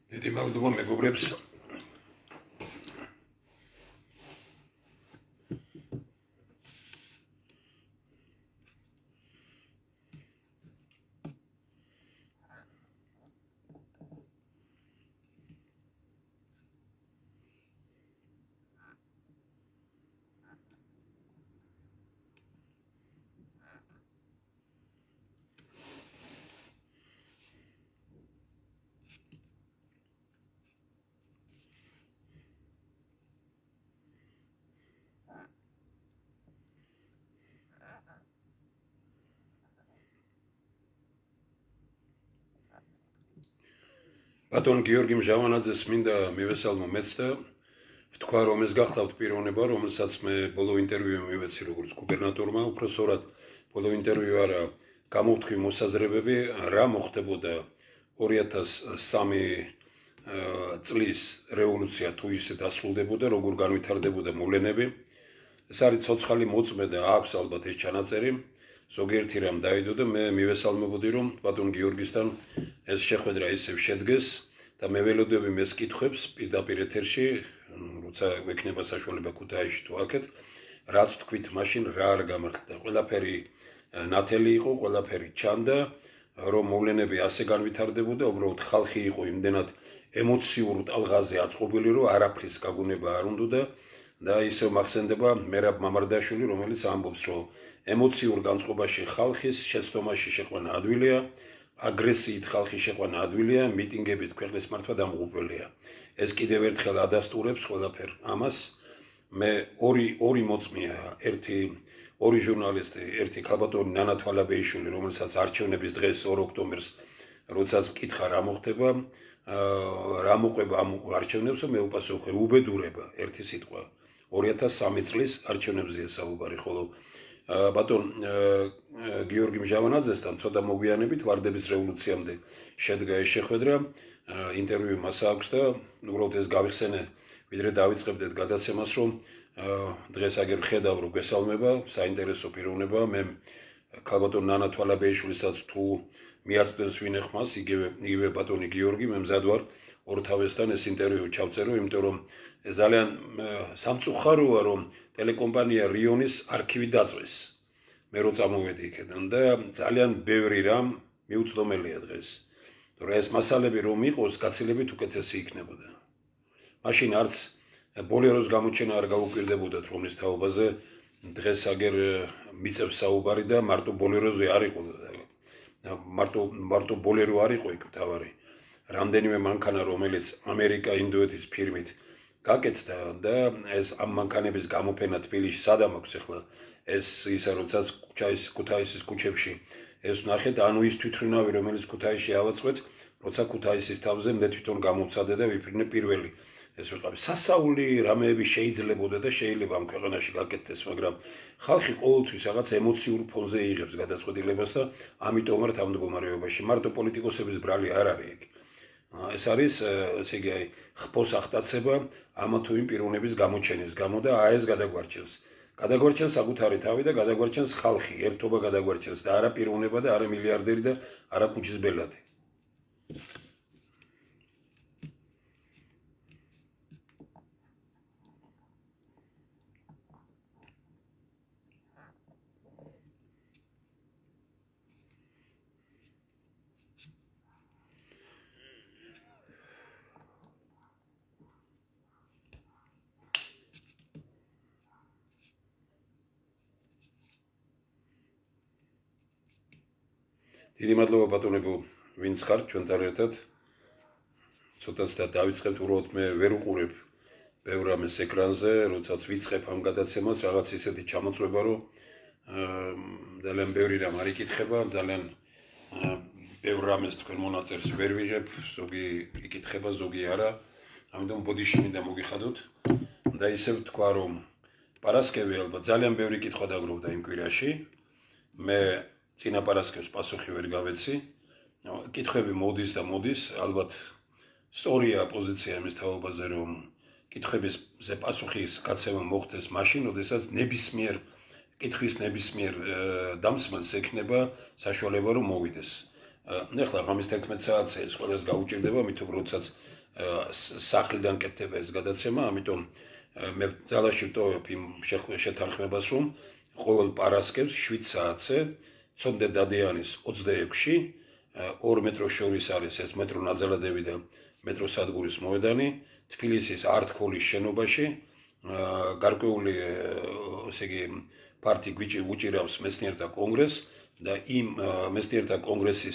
დიდი მადლობა მეგობრებს. ბატონ გიორგი მჟავანაძეს მინდა მივესალმო მეც და ვთქვა რომ ეს გახლავთ პიროვნება, რომელსაც მე ბოლო ინტერვიუ მივეცი როგორც გუბერნატორმა, უпроსორად ბოლო ინტერვიუ არა, გამოვთქვი მოსაზრებები, რა მოხდებოდა 2003 წლის რევოლუცია თუ ისე დასრულდებოდა, როგორ განვითარდებოდა მოვლენები. ეს არის ცოცხალი მოწმე და აქვს ალბათ ეს ჩანაწერი. ზოგიერთი რამ დაიდო და მე მივესალმებოდი რომ ბატონ გიორგისთან ეს შეხვედრა ისევ შედგეს და მე ველოდები მეს კითხვებს პირდაპირ ეთერში, როცა გვექნება საშუალება ქუთაისში თუ აქეთ, რაც თქვით მაშინ რა არ გამართლდა. ყველაფერი ნათელი იყო, ყველაფერი ჩანდა, რომ მოვლენები ასე განვითარდებოდა, უბრალოდ ხალხი იყო იმდენად ემოციურ ტალღაზე აწყობილი, რომ არაფრის გაგუნება არ უნდოდა და ისევ მახსენდება მერაბ მამარდაშვილი, რომელიც ამბობს, რომ ემოციურ განწყობაში ხალხის შეცდომაში შეყვანა ადვილია, აგრესიით ხალხის შეყვანა ადვილია, მიტინგებით ქვეყნის მართვა დამღუპველია. ეს კიდევ ერთხელ ადასტურებს ყველაფერ ამას. მე ორი მოწმეა, ორი ჟურნალისტი, ერთი ქალბატონი ნანა თვალაბეიშვილი, რომელსაც არჩევნების დღეს 2 ოქტომბერს, როდესაც მკითხა რა მოხდება, რა მოყვება ამ არჩევნებს, მე უპასუხე უბედურება, ერთი სიტყვა. 2003 წლის არჩევნებზეა საუბარი, ხოლო ბატონ გიორგი მჟავანაძესთან ცოტა მოგვიანებით ვარდების რევოლუციამდე შედგა ეს შეხვედრა, ინტერვიუ მას აქვს და უბრალოდ ეს გავიხსენე, ვიდრე დავიწყებდეთ გადაცემას, რომ დღეს აგერ ხედავ, რომ გესალმება, საინტერესო პიროვნება, მე ქალბატონ ნანა თვალაბეიშვილისაც თუ მიაწვდენს ვინ ეხმას, იგივე ბატონი გიორგი, მე მზად ვარ ორთავესთან ეს ინტერვიუ ჩავწერო, იმიტომ რომ ძალიან სამწუხაროა, რომ ტელეკომპანია რიონის არქივი დაწვეს. მე რო წამოვედი იქიდან და ძალიან ბევრი რამ მიუწვდომელია დღეს. თორე ეს მასალები რომ იყოს, გაცილებით უკეთესი იქნებოდა. მაშინ არც ბოლეროს გამოჩენა არ გაუკვირდებოდათ რომლის თაობაზე, დღეს აგერ მიწევს საუბარი და მარტო ბოლეროზე არ იყო. მარტო ბოლერო არ იყო იქ თავარი. რამდენიმე მანქანა, რომელიც ამერიკა ინდოეთის ფირმით გაკეთდა და ეს ამ მანქანების გამოფენა თბილისში სადამ აქვს ახლა ეს ისა როდესაც ქუთაისის ქუჩებში ეს ნახეთ, ანუ ის თვითმფრინავი, რომელიც ქუთაისში ავაწყვეთ, როცა ქუთაისის თავზე მე თვითონ გამოვცადე და ვიფრინე პირველი. ეს ვიყავი სასაული რამეები შეიძლებოდა და შეიძლება ამ ქვეყანაში გაკეთდეს, მაგრამ ხალხი ყოველთვის რაღაც ემოციურ ფონზე იღებს გადაწყვეტილებას და ამიტომ არ ამ მდგომარეობაში მარტო პოლიტიკოსების ბრალი არ არის ეგ. ეს არის, ესე იგი, ხფოს ახტაცება ამ თუ იმ პიროვნების გამოჩენის გამო და ეს გადაგვარჩენს. გადაგვარჩენს საკუთარი თავი და გადაგვარჩენს ხალხი, ერთობა გადაგვარჩენს და არა პიროვნება და არა მილიარდერი და არა ქუჩის ბელადი. დიდი მადლობა ბატონებო, ვინც ხართ ჩვენთან ერთად. ცოტაც და დავიწყებთ, უბრალოდ მე ვერ უყურებ ბევრ რამეს ეკრანზე, როდესაც ვიწყებ ამ გადაცემას, რაღაც ისეთი ჩამოწვება, რომ ძალიან ბევრი რამ არ იკითხება, ძალიან ბევრ რამეს თქვენ მონაწერს ვერ ვიღებ, ზოგი იკითხება, ზოგი არა. ამიტომ ბოდიში მინდა მოგიხადოთ და ისევ თქვა, რომ პარასკევი ალბათ ძალიან ბევრი კითხვა დაგროვდა იმ კვირაში. მე წინა პარასკევს პასუხი ვერ გავეცი. კითხვები მოდის და მოდის, ალბათ სწორია პოზიცია იმის თაობაზე, რომ კითხვებზე პასუხის გაცემა მოხდეს მაშინ, როდესაც ნებისმიერ კითხვის ნებისმიერ დამსმელს ექნება საშუალება რომ მოვიდეს. ახლა ღამის 11 საათზე ეს ყველას გაუჭირდება, მით უმეტეს სახლიდან კეთდება ეს გადაცემა, ამიტომ მე ძალაში ვტოვებ იმ შეთანხმებას, რომ ყოველ პარასკევს 7 საათზე ცოდნე დადიანის 26-ში 2 მეტროს შორის არის ეს მეტრო ნაძალადები და მეტრო სადგურის მოედანი, თბილისის არტ-ჰოლის შენობაში გარკვეული ესე იგი პარტი გვიჭირავს მეცნიერთა კონგრესს და იმ მეცნიერთა კონგრესის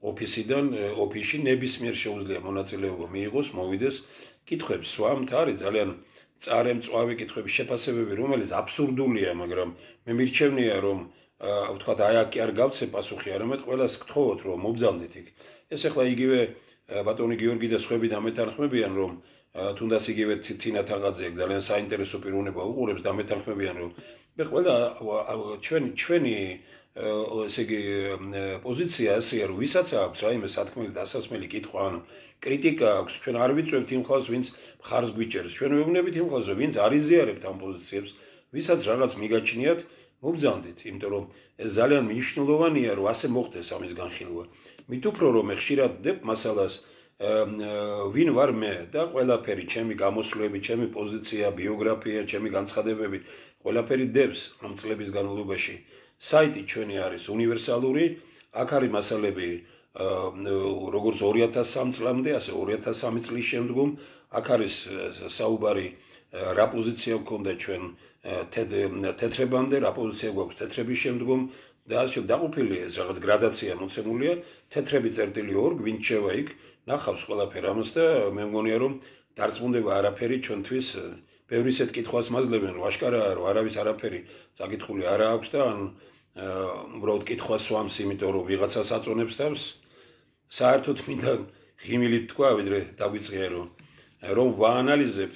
ოფისში ნებისმიერ შეუძლია მონაწილეობა მიიღოს, მოვიდეს, კითხვებს სვამთ, არის ძალიან წარემწვავი კითხვების შეფასებები, რომელიც აბსურდულია, მაგრამ მე მირჩევნია, რომ ვთქვათ, აი აქ კი არ გავცე პასუხი, არამედ ყველას გთხოვოთ, რომ მობრძანდეთ იქ. ეს ახლა იგივე ბატონი გიორგი და სხვები დამეთანხმებიან, რომ თუნდაც იგივე თინა თაღაძე ძალიან საინტერესო პიროვნება უყურებს და მეთანხმებიან, რომ მე ყველა ჩვენი ესე იგი პოზიცია ასეა, რომ ვისაც აქვს რაიმე სათქმელი დასასმელი კითხვა, ანუ კრიტიკა აქვს, ჩვენ არ ვიწვევთ იმ ხალხს, ვინც მხარს გვიჭერს, ჩვენ ვეუბნებით იმ ხალხს, ვინც არ იზიარებთ ამ პოზიციებს, ვისაც რაღაც მიგაჩნიათ, მობრძანდით, იმიტომ რომ ეს ძალიან მნიშვნელოვანია, რომ ასე მოხდეს ამის განხილვა. მით უფრო რომ მე ხშირად ვდებ მასალას ვინ ვარ მე და ყველაფერი, ჩემი გამოსვლები, ჩემი პოზიცია, ბიოგრაფია, ჩემი განცხადებები, ყველაფერი დებს ამ წლების განმავლობაში. საიტი ჩვენი არის უნივერსალური, აქ არის მასალები როგორც 2003 წლამდე, ასე 2003 წლის შემდგომ, აქ არის საუბარი რა პოზიცია გქონდა ჩვენ თეთრებამდე, რა პოზიცია გვაქვს თეთრების შემდგომ და ასე დაყოფილი ეს რაღაც გრადაცია მოცემულია, თეთრები წერტილი 2, გვინ შევა იქ, ნახავს ყველაფერი ამას და მე მგონია რომ დარწმუნდება არაფერი ჩვენთვის ბევრი ისეთ კითხვას მაძლევენ, რომ აშკარაა, რომ არავის არაფერი წაკითხული არ აქვს და ან უბრალოდ კითხვას სვამს, იმიტომ რომ ვიღაცას აწონებს თავს. საერთოდ მინდა ღიმილით თქვა, ვიდრე დაგვიწყია, რომ ვაანალიზებ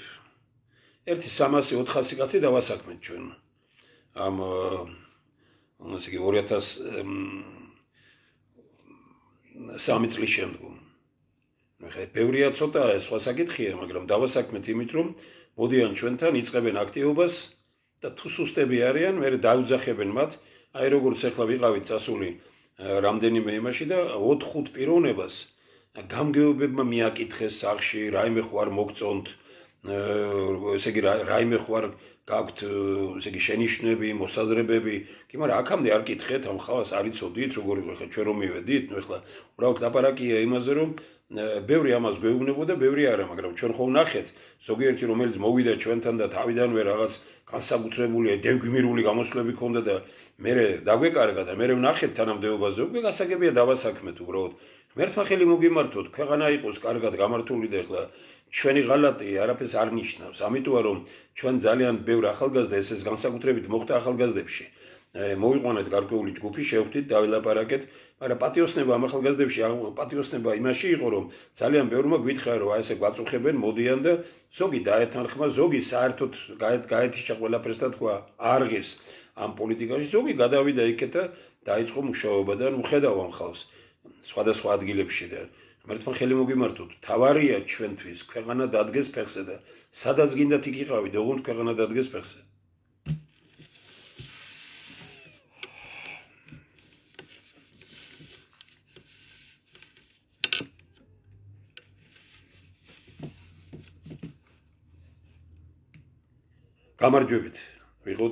1300-400 კაცი დავასაქმეთ ჩვენ. ამ ესე იგი 2003 წლის შემდგომ. ხა ბევრია ცოტა სხვა საკითხია, მაგრამ დავასაქმეთ იმით, რომ მოდიან ჩვენთან, იწყებენ აქტივობას და თუ სუსტები არიან, მე დაუძახებენ მათ. აი როგორც ახლა ვიყავით წასული რამდენიმე იმაში და 4-5 პიროვნებას გამგეობებმა მიაკითხეს სახში, რაიმე ხო არ მოგწონთ, ესე იგი რაიმე ხო არ გაქვთ, ესე იგი შენიშვნები, მოსაზრებები, კი მაგრამ აქამდე არ კითხეთ ამ ხალხს, არ იცოდით როგორ ხა ჩვენ რომ მივედით, ნუ ახლა უბრალოდ ლაპარაკია იმაზე, რომ ბევრი ამას გვეუბნებოდა, ბევრი არა, მაგრამ ჩვენ ხო ვნახეთ, ზოგიერთი რომელიც მოვიდა ჩვენთან და თავიდანვე რაღაც განსაკუთრებული დევგმირული გამოსვლები ქონდა და მე დაგვეკარგა და მე ვნახეთ თანამდებობაზე, უკვე გასაგებია დავასაქმეთ უბრალოდ. ღმერთმა ხელი მოგიმართოთ, ქვეყანა იყოს კარგად გამართული და ახლა ჩვენი ღალატი არაფერს არ ნიშნავს, ამიტომა რომ ჩვენ ძალიან ბევრ ახალგაზრდა ეს განსაკუთრებით მოხდა ახალგაზრდებში. მოვიყვანეთ გარკვეული ჯგუფი, შევხვდით, დავილაპარაკეთ, მაგრამ პატიოსნება ამ ახალგაზრდებში, პატიოსნება იმაში იყო, რომ ძალიან ბევრმა გვითხრა, რომ აი ესე გვაწუხებენ, მოდიან და ზოგი დაეთანხმა, ზოგი საერთოდ გაეთიშა ყველაფერს და თქვა არღის ამ პოლიტიკაში, ზოგი გადავიდა იქეთ და დაიწყო მუშაობა და ნუ ხედავ ამ ხალხს სხვადასხვა ადგილებში და ღმერთმა ხელი მოგიმართოთ, თავარია ჩვენთვის ქვეყანა დადგეს ფეხზე და სადაც გინდათ იქ იყავით, ოღონდ ქვეყანა დადგეს ფეხზე. გამარჯვებით, ვიყოთ.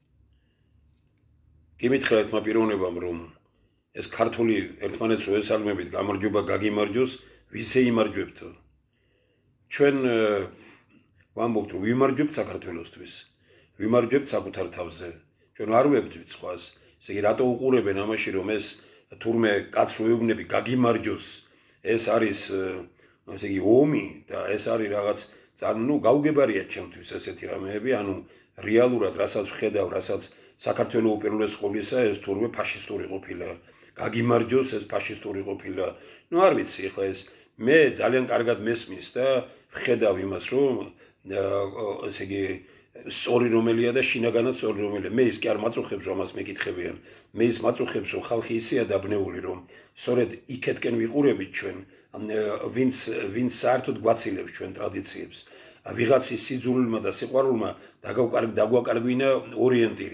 გიმითხრა ერთმა პიროვნებამ, რომ ეს ქართული ერთმანეთს რო ესალმებით, გამარჯობა გაგიმარჯოს, ვისე იმარჯვებთო. ჩვენ ვამბობთ, რომ ვიმარჯვებთ საქართველოსთვის, ვიმარჯვებთ საკუთარ თავზე. ჩვენ არ ვებძვით სხვას. ესე იგი, რატო უყურებენ ამაში, რომ ეს თურმე კაც რო ეუბნები გაგიმარჯოს, ეს არის ესე იგი ომი და ეს არის რაღაც ნუ გაუგებარია ჩემთვის ესეთი რამეები, ანუ რეალურად რასაც ვხედავ, რასაც საქართველოს უპირველეს ყოვლისა ეს თურმე ფაშისტური ყოფილა. გაგიმარჯოს ეს ფაშისტური ყოფილა. ნუ არ ვიცი, ახლა ეს მე ძალიან კარგად მესმის და ვხედავ იმას, რომ ესე იგი სწორი რომელია და შინაგანად სწორი რომელია. მე ის კი არ მაწუხებს, რომ ამას მეკითხებიან. მე ის მაწუხებს, რომ ხალხი ისეა დაბნეული, რომ სწორედ იქეთკენ ვიყურებით ჩვენ, ვინც საერთოდ გვაცილებს ჩვენ ტრადიციებს. ვიღაცის სიძულვილმა და სიყვარულმა დაგვაკარგვინა ორიენტირი.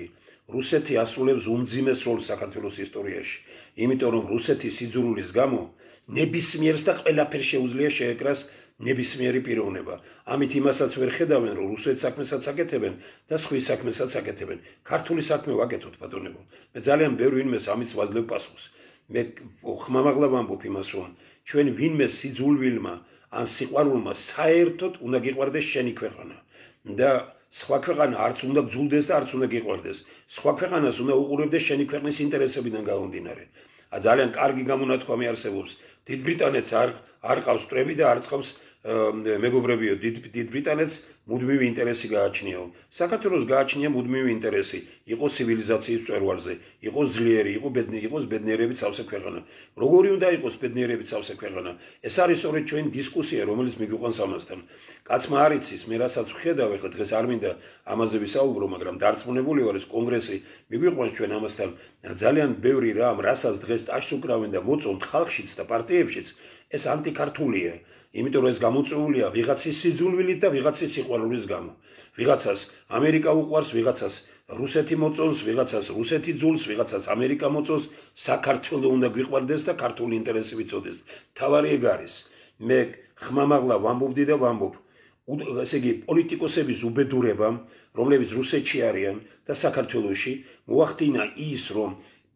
რუსეთი ასრულებს უმძიმეს როლს საქართველოს ისტორიაში, იმიტომ რომ რუსეთის სიძულვილის გამო ნებისმიერს და ყველაფერს შეუძლია შეეკრას ნებისმიერი პიროვნება. ამით იმასაც ვერ ხედავენ, რომ რუსეთის საქმესაც აკეთებენ და სხვის საქმესაც აკეთებენ. ქართული საქმე ვაკეთოთ, ბატონებო. მე ძალიან ბევრი ვინმეს ამით ვაძლევ პასუხს. მე ხმამაღლა ვამბობ იმას, რომ ჩვენ ვინმე სიძულვილმა ან სიყვარულმა საერთოდ უნდა გიყვარდეს შენი ქვეყანა და სხვა ქვეყანა არც უნდა გძულდეს და არც უნდა გიყვარდეს. სხვა ქვეყანას უნდა უყურებდეს შენი ქვეყნის ინტერესებიდან გამომდინარე. ძალიან კარგი გამონათქვამი არსებობს. დიდ ბრიტანეთს არ ყავს მტრები და არ ყავს მეგობრებიო. დიდ ბრიტანეთს მუდმივი ინტერესი გააჩნიაო. საქართველოს გააჩნია მუდმივი ინტერესი. იყო ცივილიზაციის მწვერვალზე, იყოს ძლიერი, იყოს ბედნიერებით სავსე ქვეყანა. როგორი უნდა იყოს ბედნიერებით სავსე ქვეყანა? ეს არის სწორედ ჩვენი დისკუსია, რომელიც მიგვიყვანს ამასთან. კაცმა არ იცის, მე რასაც ვხედავ, ეხლა დღეს არ მინდა ამაზე ვისაუბრო, მაგრამ დარწმუნებული ვარ, ეს კონგრესი მიგვიყვანს ჩვენ ამასთან ძალიან ბევრი რამ, რასაც დღეს ტაშს უკრავენ და მოწონთ ხალხშიც და პარტიებშიც, ეს ანტიქართულია. იმიტომ რომ ეს გამოწვეულია ვიღაცის სიძულვილით და ვიღაცის სიყვარულის გამო. ვიღაცას ამერიკა უყვარს, ვიღაცას რუსეთი მოწონს, ვიღაცას რუსეთი ძულს, ვიღაცას ამერიკა მოწონს, საქართველო უნდა გვიყვარდეს და ქართული ინტერესი ვიცოდეს. თავარი ეგ არის. მე ხმამაღლა ვამბობდი და ვამბობ. ესე იგი პოლიტიკოსების უბედურებამ, რომლებიც რუსეთში არიან და საქართველოში, მოახდინა ის, რომ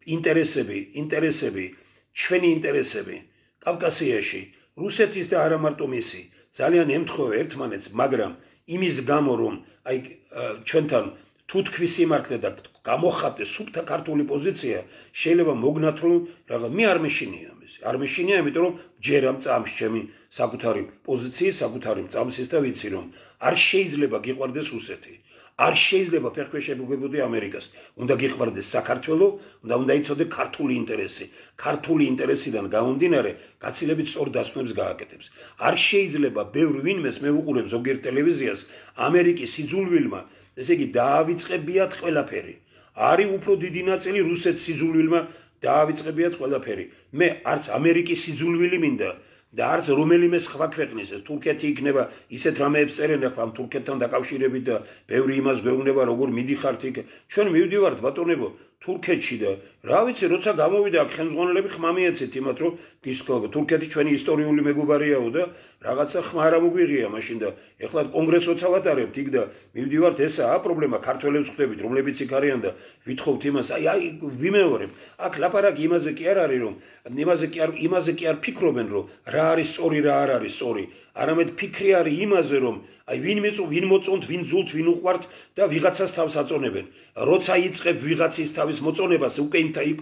ინტერესები, ჩვენი ინტერესები კავკასიაში რუსეთის და არა მარტო მისი ძალიან ემთხვევა ერთმანეთს, მაგრამ იმის გამო რომ აი ჩვენთან თუ თქვის სიმართლე და გამოხატეს სუფთა ქართული პოზიცია, შეიძლება მოგნათრო რაღაც მე არ მეშინია ამის. არ მეშინია, იმიტომ რომ ჯერამ წამს ჩემი საკუთარი პოზიციის, საკუთარი წამსის და ვიცი რომ არ შეიძლება გიყვარდეს რუსეთი. არ შეიძლება ფერქვეშებუგებოდი ამერიკას. უნდა გიყვარდეს საქართველო, უნდა იცოდე ქართული ინტერესი. ქართული ინტერესიდან გამომდინარე, გაცილებით სწორ დასკვნებს გააკეთებს. არ შეიძლება ბევრი ვინმეს მე ვუყურებ ზოგიერთ ტელევიზიას, ამერიკის სიძულვილმა, ესე იგი დაავიწყებიათ ყველაფერი. არის უფრო დიდი ნაწილი რუსეთის სიძულვილმა დაავიწყებიათ ყველაფერი. მე არც ამერიკის სიძულვილი მინდა და არც რომელიმე სხვა ქვეყნის ეს თურქეთი იქნება ისეთ რამეებს წერენ ახლა ამ თურქეთთან დაკავშირებით და ბევრი იმას გვეუბნება როგორ მიდიხართ იქ ჩვენ მივდივართ ბატონებო თურქეთში და რა ვიცი როცა გამოვიდა აქ ხელმძღვანელები ხმა მიეცეთ იმათ რომ თურქეთი ჩვენი ისტორიული მეგობარიაო და რაღაცა ხმა არ მოგვიღია მაშინ და ახლა კონგრესს როცა ვატარებთ იქ და მივდივართ ესაა პრობლემა ქართველებს ხვდებით რომლებიც იქ არიან და ვითხოვთ იმას აი ვიმეორებ აქ ლაპარაკი იმაზე კი არ არის რომ იმაზე კი არ ფიქრობენ რომ რა არის სწორი რა არ არის სწორი არამედ ფიქრი არის იმაზე რომ აი ვინ მოწონთ ვინ ძულთ ვინ უყვართ და ვიღაცას თავს აწონებენ როცა იწყებ ვიღაცის თავის მოწონებას უკვე იქ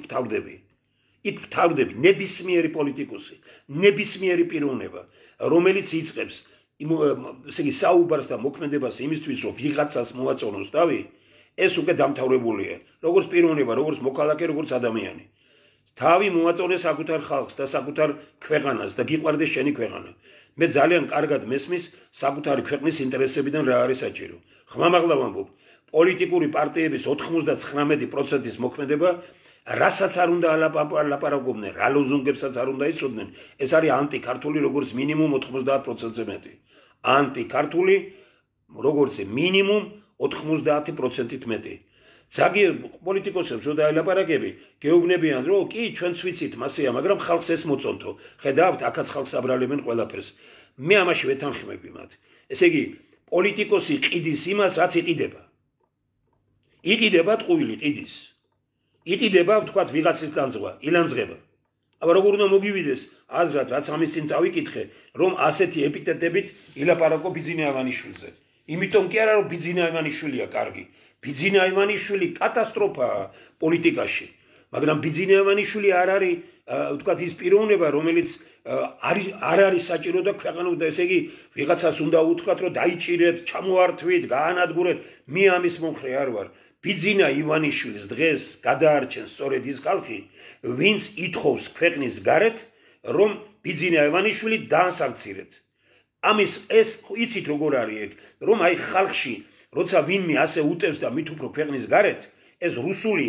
ვთავდები ნებისმიერი პოლიტიკოსი ნებისმიერი პიროვნება რომელიც იწყებს ესე იგი საუბარს და მოქმედებას იმისთვის რომ ვიღაცას მოაწონოს თავი ეს უკვე დამთავრებულია როგორც პიროვნება როგორც მოქალაქე როგორც ადამიანი თავი მოაწონეს საკუთარ ხალხს და საკუთარ ქვეყანას და გიყვარდეს შენი ქვეყანა მე ძალიან კარგად მესმის საკუთარი ქვეყნის ინტერესებიდან რა არის საჭირო ხმამაღლა ვამბობ პოლიტიკური პარტიების 99%-ის მოქმედება რასაც არ უნდა ლაპარაკობდნენ რა ლოზუნგებსაც არ უნდა ისროდნენ ეს არის ანტიქართული როგორც მინიმუმ 90%-ზე მეტი ანტიქართული როგორც მინიმუმ 90%-ით მეტი ზოგიერთ პოლიტიკოსებს რო დაელაპარაკები გეუბნებიან რომ კი ჩვენც ვიცით მასეა მაგრამ ხალხს ეს მოწონთო ხედავთ აქაც ხალხს აბრალებენ ყველაფერს მე ამაში ვეთანხმები მათ ესე იგი პოლიტიკოსი ყიდის იმას რაც იყიდება ტყუილი ყიდის იყიდება ვთქვათ ვიღაცის ილანძღება აბა როგორ უნდა მოგივიდეს აზრად რაც ამის წინ წავიკითხე რომ ასეთი ეპიტეტებით ილაპარაკო ბიძინა ივანიშვილზე იმიტომ კი არა რომ ბიძინა ივანიშვილია კარგი ბიძინა ივანიშვილი კატასტროფაა პოლიტიკაში მაგრამ ბიძინა ივანიშვილი არ არის ვთქვათ ის პიროვნება რომელიც არ არის საჭირო და ქვეყანა და ესე იგი ვიღაცას უნდა უთქვათ რომ დაიჭირეთ ჩამოართვით გაანადგურეთ მე ამის მომხრე არ ვარ ბიძინა ივანიშვილის დღეს გადაარჩენს სწორედ ის ხალხი ვინც ითხოვს ქვეყნის გარეთ რომ ბიძინა ივანიშვილი დაასანქცირეთ ამის ეს იცით როგორ არის ეგ რომ აი ხალხში როცა ვინმე ასე უტევს და მით უფრო ქვეყნის გარეთ ეს რუსულია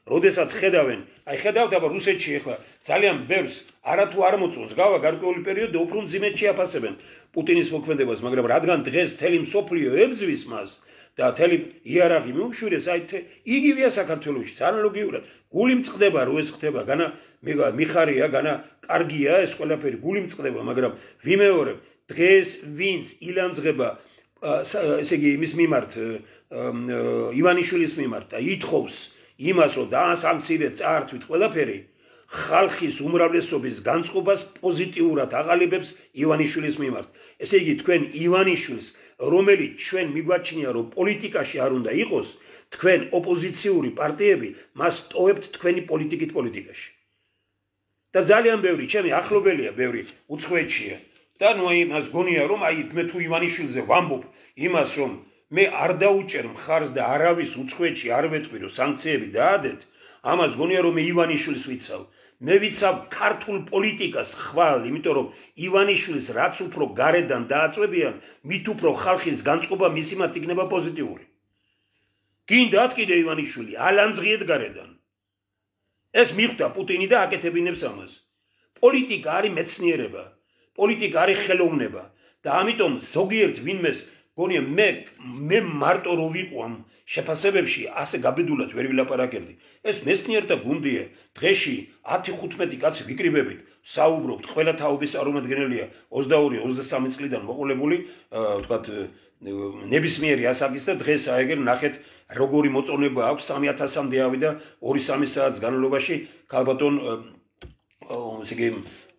როდესაც ხედავენ, აი ხედავთ აბა რუსეთში ახლა ძალიან ბევრს არათუ არ მოწონს გავა გარკვეული პერიოდი უფრო მძიმედ შეაფასებენ პუტინის მოქმედებას, მაგრამ რადგან დღეს მთელი მსოფლიო ებზვის მას და მთელი იარაღი მიუშვირეს, აი იგივეა საქართველოში, ანალოგიურად გული მწყდება, რო ეს ხდება, განა მიხარია, განა კარგია ეს ყველაფერი, გული მწყდება, მაგრამ ვიმეორებ, დღეს ვინც ილანძღება ესე იგი იმის მიმართ ივანიშვილის მიმართ და ითხოვს იმას, რომ დაასანქცირეთ წაართვით ყველაფერი, ხალხის უმრავლესობის განწყობას პოზიტიურად აღალიბებს ივანიშვილის მიმართ. ესე იგი თქვენ ივანიშვილს, რომელიც ჩვენ მიგვაჩნია, რომ პოლიტიკაში არ უნდა იყოს, თქვენ ოპოზიციური პარტიები მას ტოვებთ თქვენი პოლიტიკით პოლიტიკაში. და ძალიან ბევრი ჩემი ახლობელია, ბევრი უცხოეთშია. და ნუ აი მას გონია რომ აი მე თუ ივანიშვილზე ვამბობ იმას რომ მე არ დაუჭერ მხარს და არავის უცხოეთში არ ვეტყვი რომ სანქციები დაადეთ, ამას გონია რომ მე ივანიშვილს ვიცავ. მე ვიცავ ქართულ პოლიტიკას ხვალ, იმიტომ რომ ივანიშვილს რაც უფრო გარედან დააწვევიან, მით უფრო ხალხის განწყობა მისი მათ იქნება პოზიტიური. გინდათ კიდე ივანიშვილი, ალანძღიეთ გარედან. ეს მიხვდა პუტინი და აკეთებინებს ამას. პოლიტიკა არის მეცნიერება. პოლიტიკა არის ხელოვნება და ამიტომ ზოგიერთ ვინმეს გონია მე მარტო რო ვიყვამ შეფასებებში ასე გაბედულად ვერ ვილაპარაკებდი. ეს მეცნიერთა გუნდია. დღეში 10-15 კაცი ვიკრიბებით, საუბრობთ, ყველა თაობის წარმომადგენელია 22-23 წლიდან მოყოლებული, ვთქვათ, ნებისმიერი ასაკის და დღეს აეგერ ნახეთ როგორი მოწონება აქვს 3000-მდე ავიდა 2-3 საათის განმავლობაში ქალბატონ ესე იგი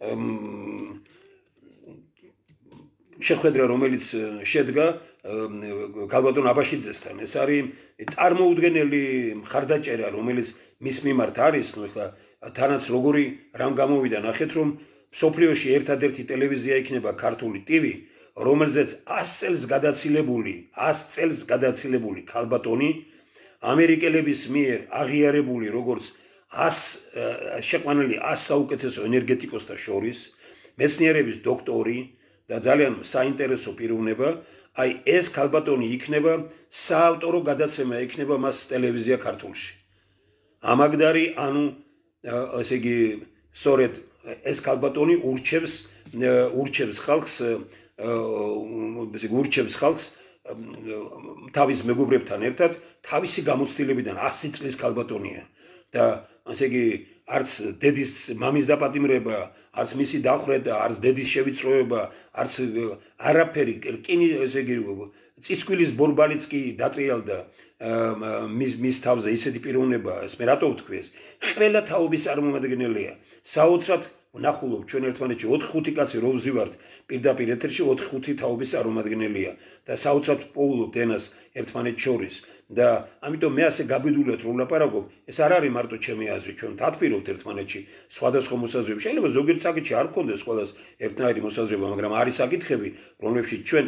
შეხვედრა რომელიც შედგა ქალბატონ აბაშიძესთან. ეს არის წარმოუდგენელი მხარდაჭერა რომელიც მის მიმართ არის. ნუ ეხლა თანაც როგორი რამ გამოვიდა, ნახეთ რომ მსოფლიოში ერთადერთი ტელევიზია იქნება ქართული ტივი, რომელზეც 100 წელს გადაცილებული ქალბატონი ამერიკელების მიერ აღიარებული როგორც შეყვანილი 100 საუკეთესო ენერგეტიკოსთა შორის, მეცნიერების დოქტორი და ძალიან საინტერესო პიროვნება, აი ეს ქალბატონი იქნება საავტორო გადაცემა იქნება მას ტელევიზია ქართულში. ამაგდარი ანუ ესე იგი სწორედ ეს ქალბატონი ურჩევს ხალხს თავის მეგობრებთან ერთად თავისი გამოცდილებიდან 100 წლის ქალბატონია და ესე იგი არც დედის მამის დაპატიმრება, არც მისი დახვრეტა, არც დედის შევიწროება, არც არაფერი რკინი ესე იგი წისქვილის ბორბალიც კი დატრიალდა მის თავზე ისეთი პიროვნება, ეს მე რატო ვთქვი ეს? ყველა თაობის წარმომადგენელია. საოცრად ვნახულობ ჩვენ ერთმანეთში 4-5 კაცი რო ვზივართ პირდაპირ ეთერში 4-5 თაობის წარმომადგენელია და საოცრად პოულობთ ენას ერთმანეთს შორის და ამიტომ მე ასე გაბედულად რომ ვლაპარაკობ, ეს არ არის მარტო ჩემი აზრი, ჩვენ დათბირავთ ერთმანეთში სხვადასხვა მოსაზრებები. შეიძლება ზოგიერთ საკითხში არ გქონდეს ყველას ერთნაირი მოსაზრება, მაგრამ არის საკითხები, რომლებშიც ჩვენ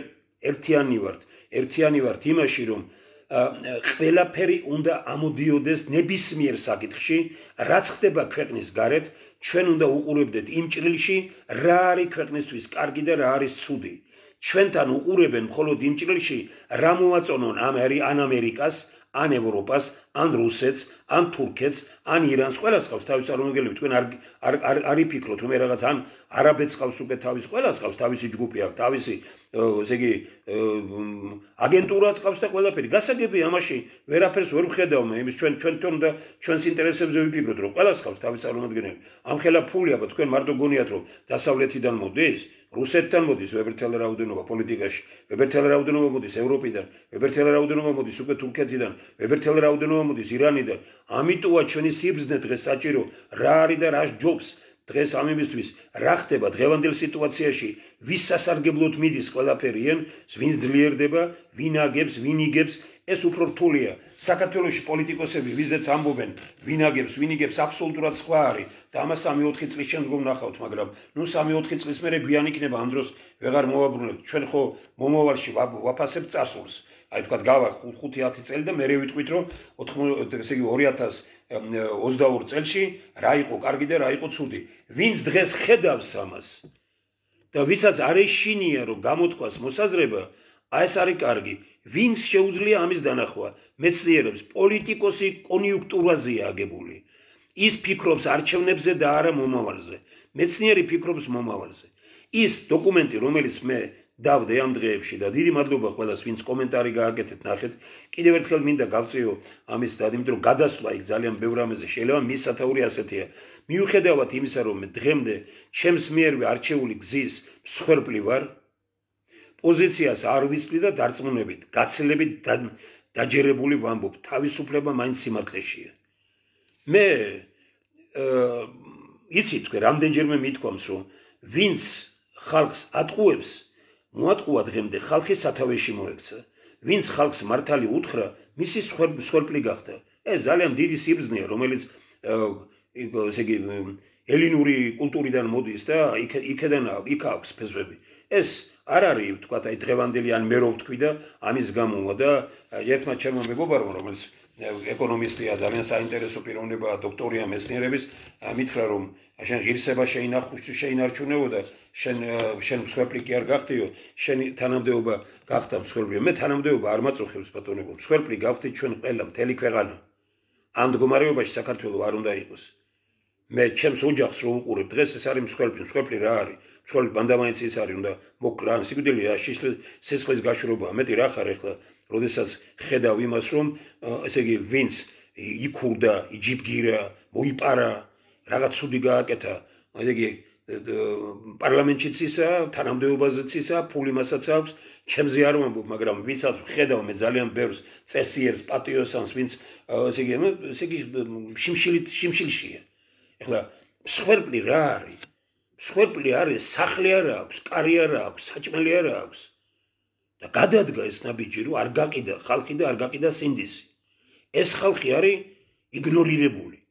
ერთიანი ვართ იმაში, რომ ყველაფერი უნდა ამოდიოდეს ნებისმიერ საკითხში, რაც ხდება ქვეყნის გარეთ, ჩვენ უნდა უყურებდეთ იმ ჭრილში, რა არის ქვეყნისთვის კარგი და რა არის ცუდი. ჩვენთან უყურებენ მხოლოდ იმ ჭრილში, რა მოაწონონ ან ამერიკას, ან ევროპას, ან რუსეთს, ან თურქეთს, ან ირანს, ყველას ხავს თავის წარმომადგენლები. თქვენ არ იფიქროთ, რომ რაღაც ან არაბეთს ხავს უკვე ყველას ხავს თავისი ჯგუფი აქვს, თავისი ესე იგი აგენტურად ხავს და ყველაფერი. გასაგებია ამაში ვერაფერს ვერ ვხედავ მე, იმის ჩვენ თვითონ და ჩვენს ინტერესებზე ვიფიქროთ, რომ ყველას ხავს თავის წარმომადგენლები. ამხელა ფული აბა თქვენ მარტო გონიათ, რომ დასავლეთიდან მოდის, რუსეთთან მოდის ვებერთელი რაოდენობა პოლიტიკაში, ვებერთელი რაოდენობა მოდის ევროპიდან, ვებერთელი რაოდენობა მოდის უკვე თურქეთიდან, ვებერთელი რაოდენობა მოდის ირანიდან. ამიტომა ჩვენი სიბრძნე დღეს საჭირო რა არის და რა ჯობს. დღეს ამისთვის რა ხდება დღევანდელ სიტუაციაში, ვის სასარგებლოდ მიდის ყველაფერიან, ვინ ძლიერდება, ვინ აგებს, ვინ იგებს, ეს უფრო რთულია. საქართველოში პოლიტიკოსები ვიზეც ამბობენ, ვინ აგებს, ვინ იგებს, აბსოლუტურად სხვა არის და ამას 3-4 წლის შემდგომ ნახავთ, მაგრამ ნუ 3-4 წლის მერე გვიან იქნება ამ დროს ვეღარ მოვაბრუნებთ. ჩვენ ხო მომავალში ვაფასებთ წარსულს. აი თქვა გავა 5-10 წელი და მერე ვიტყვით, რომ 2022 წელში რა იყო კარგი და რა იყო ცუდი. ვინც დღეს ხედავს ამას და ვისაც არ ეშინია რომ გამოთქვას მოსაზრება, აი ეს არის კარგი. ვინც შეუძლია ამის დანახვა? მეცნიერებს, პოლიტიკოსი კონიუნქტურაზეა აგებული. ის ფიქრობს არჩევნებზე და არა მომავალზე. მეცნიერი ფიქრობს მომავალზე. ის დოკუმენტი, რომელიც მე დავდე ამ დღეებში და დიდი მადლობა ყველას, ვინც კომენტარი გააკეთეთ, ნახეთ. კიდევ ერთხელ მინდა გავწიო ამის და იმიტომ რომ გადასვლა იქ ძალიან ბევრ რამეზე შეიძლება მის სათაური ასეთია. მიუხედავად იმისა, რომ მე დღემდე ჩემს მიერვე არჩეული გზის მსხვერპლი ვარ, პოზიციას არ ვიცვლი და დარწმუნებით, გაცილებით დაჯერებული ვამბობ, თავისუფლება მაინც სიმართლეშია. მე იცით თქვენ რამდენჯერმე მithქვამს, რომ ვინც ხალხს ატყუებს, მოატყუა დღემდე ხალხი სათავეში მოექცა. ვინც ხალხს მართალი უთხრა, მისი მსხვერპლი გახდა. ეს ძალიან დიდი სიბრძნეა, რომელიც ესე იგი ელინური კულტურიდან მოდის და იქედან იქ აქვს ფესვები. ეს არ არის თქვა აი დღევანდელი ან მე რო ვთქვი და ამის გამოვა და ერთმა ჩემმა მეგობარმა, რომელიც ეკონომისტია, ძალიან საინტერესო პიროვნებაა, დოქტორია მეცნიერების, მითხრა რომ შენ ღირსება შეინარჩუნებო და შენ მსხვერპლი კი არ გახდიო, შენი თანამდებობა გახდა მსხვერპლი. მე თანამდებობა არ მაწუხებს ბატონებო, მსხვერპლი გავხდით ჩვენ ყველა მთელი ქვეყანა. ამ მდგომარეობაში საქართველოს არ უნდა იყოს. მე ჩემს ოჯახს რო უყურებ დღეს ეს არის მსხვერპლი რა არის? მსხვერპლი ბანდამაინც ის არის, უნდა მოკლან, სიკვდილია, სისხლის გაშრობაა. მეტი რა ხარ ახლა, როდესაც ხედავ იმას, რომ ესე იგი ვინც იქურდა, იჯიბგირა, მოიპარა, რაღაც ცუდი გააკეთა, ესე იგი პარლამენტშიც ისა, თანამდებობაზეც ისა, ფული მასაც აქვს, ჩემზე არ ვამბობ, მაგრამ ვინცაც ხედავ მე ძალიან ბევრს წესიერს, პატიოსანს, ვინც ესე იგი შიმშილშია. ეხლა მსხვერპლი რა არის? მსხვერპლი არის სახლი არ აქვს, კარი არ აქვს, საჭმელი არ აქვს. და გადადგა ეს ნაბიჯი, რომ არ გაყიდა ხალხი და არ გაყიდა სინდისი. ეს ხალხი არის იგნორირებული.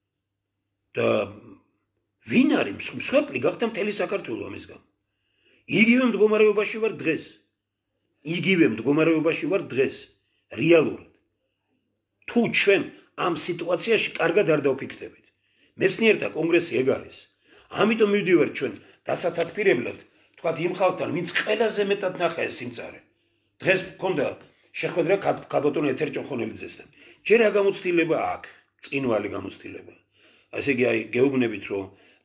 და ვინ არის მსხვერპლი გახდა მთელი საქართველო ამის გამო. იგივე მდგომარეობაში ვარ დღეს. იგივე მდგომარეობაში ვარ დღეს. რეალურად. თუ ჩვენ ამ სიტუაციაში კარგად არ დავფიქრდებით. მეცნიერთა კონგრესი ეგ არის. ამიტომ მივდივარ ჩვენ დასათათბირებლად, თქვათ იმ ხალხთან, ვინც ყველაზე მეტად ნახა ეს სიმწარე. დღეს მქონდა შეხვედრა ქალბატონ ეთერ ჭოხონელიძესთან. ჯერ რა გამოცდილება აქვს, წინვალი გამოცდილება. ასე იგი აი გეუბნებით, რომ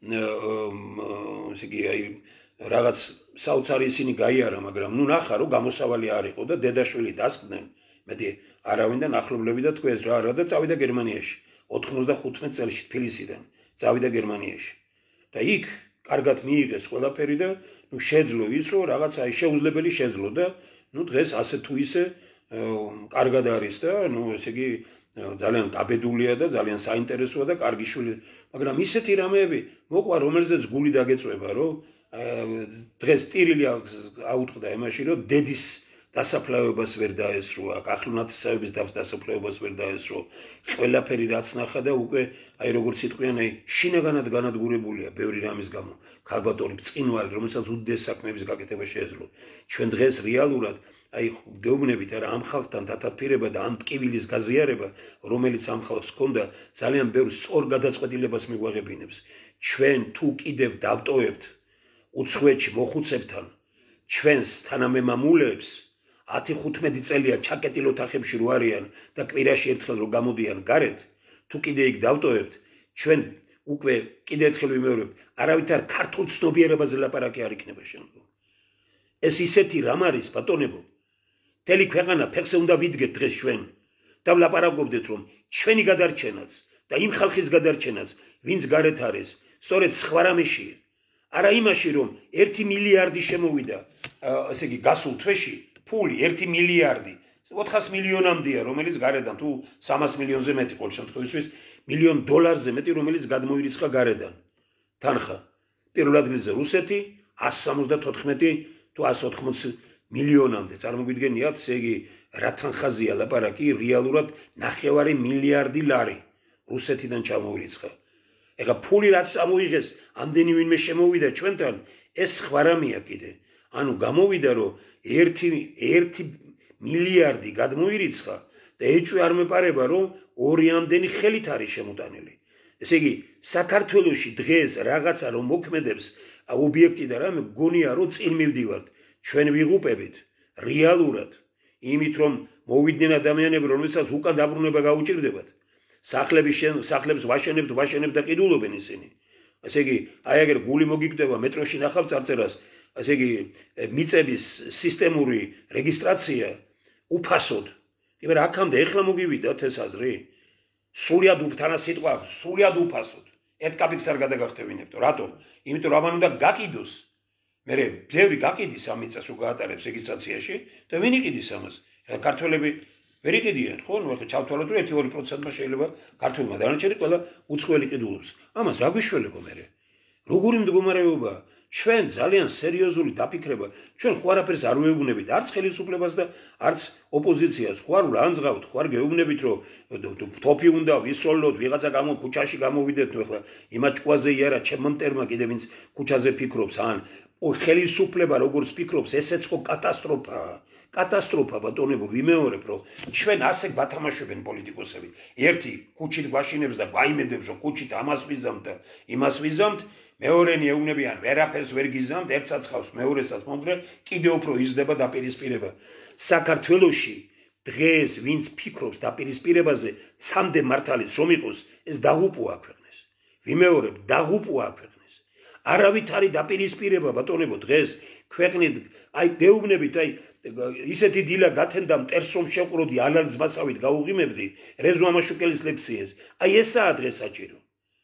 ესე იგი აი რაღაც საოცარი ისინი გაიარა, მაგრამ ნუ ნახა რომ გამოსავალი არ იყო და დედაშვილი დასკდნენ. მეტი არავინდან ახლობლები და თქვენს რა და წავიდა გერმანიაში. 95 წელს თბილისიდან წავიდა გერმანიაში. და იქ კარგად მიიღეს ყველაფერი და ნუ შეძლო ის რომ რაღაც აი შეუძლებელი შეძლო და ნუ დღეს ასე თუ ისე კარგად არის და ნუ ესე იგი ძალიან გაბედულია და ძალიან საინტერესოა და კარგი შვილი, მაგრამ ისეთი რამეები მოყვა, რომელზეც გული დაგეწვება, რომ დღეს ტირილი აუთხდა იმაში, რომ დედის დასაფლავებას ვერ დაესრო, ახლონათესავების დასაფლავებას ვერ დაესრო, ყველაფერი რაც ნახა და უკვე აი როგორც იტყვიან, აი შინაგანად განადგურებულია ბევრი რამის გამო. ქალბატონი წინვალი, რომელსაც უდიდეს საქმეების გაკეთება შეეძლო. ჩვენ დღეს რეალურად აი გეუბნებით არა ამ ხალხთან დათათბირება და ამ ტკივილის გაზიარება, რომელიც ამ ხალხს ჰქონდა, ძალიან ბევრ სწორ გადაწყვეტილებას მიგვაღებინებს. ჩვენ თუ კიდევ დავტოვებთ უცხოეთში მოხუცებთან ჩვენს თანამემამულეებს 10-15 წელია ჩაკეტილ ოთახებში რო არიან და კვირაში ერთხელ რო გამოდიან გარეთ, თუ კიდე იქ დავტოვებთ, ჩვენ უკვე კიდე ერთხელ ვიმეორებთ, არავითარ ქართულ ცნობიერებაზე ლაპარაკი არ იქნება შემდგომ. ეს ისეთი რამ არის, ბატონებო, მთელი ქვეყანა ფეხზე უნდა ვიდგეთ დღეს ჩვენ და ვლაპარაკობდეთ, რომ ჩვენი გადარჩენაც და იმ ხალხის გადარჩენაც, ვინც გარეთ არის, სწორედ სხვა რამეშია. არა იმაში, რომ 1 მილიარდი შემოვიდა, ესე იგი გასულ თვეში ფული 1 მილიარდი 400 მილიონამდეა, რომელიც გარედან თუ 300 მილიონზე მეტი ყოველ შემთხვევაში $1,000,000 მეტი, რომელიც გადმოირიცხა გარედან. თანხა. პირველ ადგილზე რუსეთი 174 თუ 180 მილიონამდე. წარმოგვიდგენიათ, ესე იგი რა თანხაზეა ლაპარაკი, რეალურად 9 მილიარდი ლარი რუსეთიდან ჩამოირიცხა. ეხლა ფული რაც ამოიღეს, ამდენი ვინმე შემოვიდა ჩვენთან, ეს სხვა რამეა კიდე. ანუ გამოვიდა, რომ 1 მილიარდი გადმოირიცხა და ეჭვი არ მეპარება, რომ 2 ამდენი ხელით არის შემოტანილი. ესე იგი, საქართველოში დღეს რაღაცა რომ მოქმედებს ობიექტი და რამე გონია, რომ წინ მივდივართ. ჩვენ ვიღუპებით, რეალურად იმით რომ მოვიდნენ ადამიანები რომელსაც უკან დაბრუნება გაუჭირდებათ სახლებს ვაშენებთ და ყიდულობენ ისინი ასე იგი აი ეგერ გული მოგიგდება მეტროში ნახავ წარწერას ასე იგი მიწების სისტემური რეგისტრაცია უფასოდ იბერ აქამდე ეხლა მოგივიდათ ეს აზრი სულიად უფთანა სიტყვა სულიად უფასოდ ერთ კაპიკს არ გადაგახტევინებთ რატომ იმიტომ რომ ამან უნდა გაყიდოს მე ბევრი გაყიდის ამ მიწას უგაატარებს რეგისტრაციაში და ვინ იყიდის ამას ეხლა ქართველები ვერ იყიდიან ხო ნუ ეხლა ჩავთვალოთ რომ 1-2%-მა შეიძლება ქართველმა დანარჩენი ყველა უცხოელი ყიდულობს ამას რა გვიშველებო მე როგორი მდგომარეობა ჩვენ ძალიან სერიოზული დაფიქრება ჩვენ ხო არაფერს არ ვეუბნებით არც ხელისუფლებას და არც ოპოზიციას ხო არ ვლანძღავთ ხო არ გეუბნებით რომ თოფი უნდა ვისროლოთ ვიღაცა ქუჩაში გამოვიდეთ ნუ ეხლა იმათ ჭკვაზე იარა ჩემმა მტერმა კიდე ვინც ქუჩაზე ფიქრობს ან ხელისუფლება როგორც ფიქრობს ესეც ხო კატასტროფა ბატონებო ვიმეორებ რომ ჩვენ ასე გვათამაშებენ პოლიტიკოსები ერთი ქუჩით გვაშინებს და გვაიმედებს რომ ქუჩით ამას ვიზამთ და იმას ვიზამთ მეორენი ეუბნებიან ვერაფერს ვერ გიზამთ ერთსაც ხავს მეორესაც მომგრე კიდე უფრო იზრდება დაპირისპირება საქართველოში დღეს ვინც ფიქრობს დაპირისპირებაზე ცამდე მართალიც რომ იყოს ეს დაღუპუა ქვეყნის ვიმეორებ დაღუპუა ქვეყნის არავით არის დაპირისპირება ბატონებო დღეს ქვეყნის აი გეუბნებით აი ისეთი დილა გათენდა მტერს რომ შევყროდი ალალს მასავით გაუღიმებდი რეზო ამაშუკელის ლექციას აი ესაა დღეს საჭირო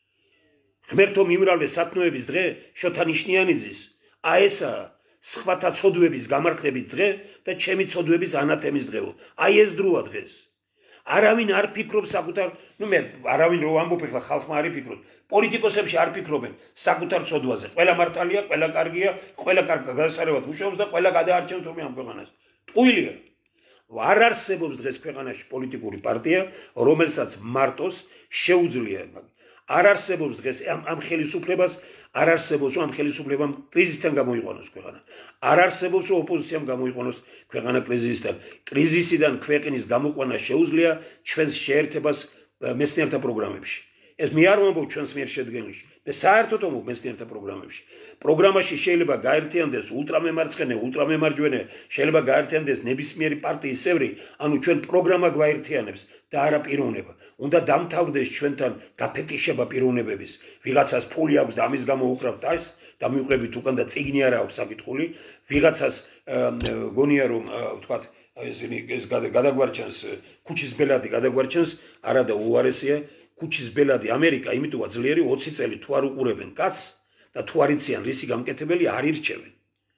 ღმერთო მიმრავლე სათნოების დღე შოთა ნიშნიანიძის აი ესაა სხვათა ცოდვების გამართლების დღე და ჩემი ცოდვების ანათემის დღეო აი ეს დროა დღეს არავინ არ ფიქრობს საკუთარ ნუ მე არავინ რო ამბობ ეხლა ხალხმა არ იფიქროთ პოლიტიკოსებში არ ფიქრობენ საკუთარ ცოდვაზე ყველა მართალია ყველა კარგია ყველა კარგ გასარევად მუშაობს და ყველა გადაარჩენს თურმე ამ ქვეყანას ტყუილია არ არსებობს დღეს ქვეყანაში პოლიტიკური პარტია რომელსაც მარტოს შეუძლია არ არსებობს დღეს ამ ხელისუფლებას არ არსებობს რომ ამ ხელისუფლებამ კრიზისთან გამოიყვანოს ქვეყანა არ არსებობს რომ ოპოზიციამ გამოიყვანოს ქვეყანა კრიზისთან კრიზისიდან ქვეყნის გამოყვანა შეუძლია ჩვენს შეერთებას მეცნიერთა პროგრამებში ეს მე არ ვამბობ ჩვენს მიერ შედგენილში მე საერთოდ ვამბობ მეცნიერთა პროგრამებში პროგრამაში შეიძლება გაერთიანდეს ულტრამემარცხენე ულტრამემარჯვენე შეიძლება გაერთიანდეს ნებისმიერი პარტიის წევრი ანუ ჩვენ პროგრამა გვაერთიანებს და არა პიროვნება უნდა დამთავრდეს ჩვენთან გაფეთიშება პიროვნებების ვიღაცას ფული აქვს და ამის გამო უკრავთ ეს და მიუყვებით უკან და წიგნი არა აქვს საკითხული ვიღაცას გონია რომ ვთქვათ ეს გადაგვარჩენს ქუჩის ბელადი გადაგვარჩენს არა და უარესია ქუჩის ბელადი ამერიკა იმიტომა ძლიერი 20 წელი თუ არ უყურებენ კაცს და თუ არ იციან რისი გამკეთებელი არ ირჩევენ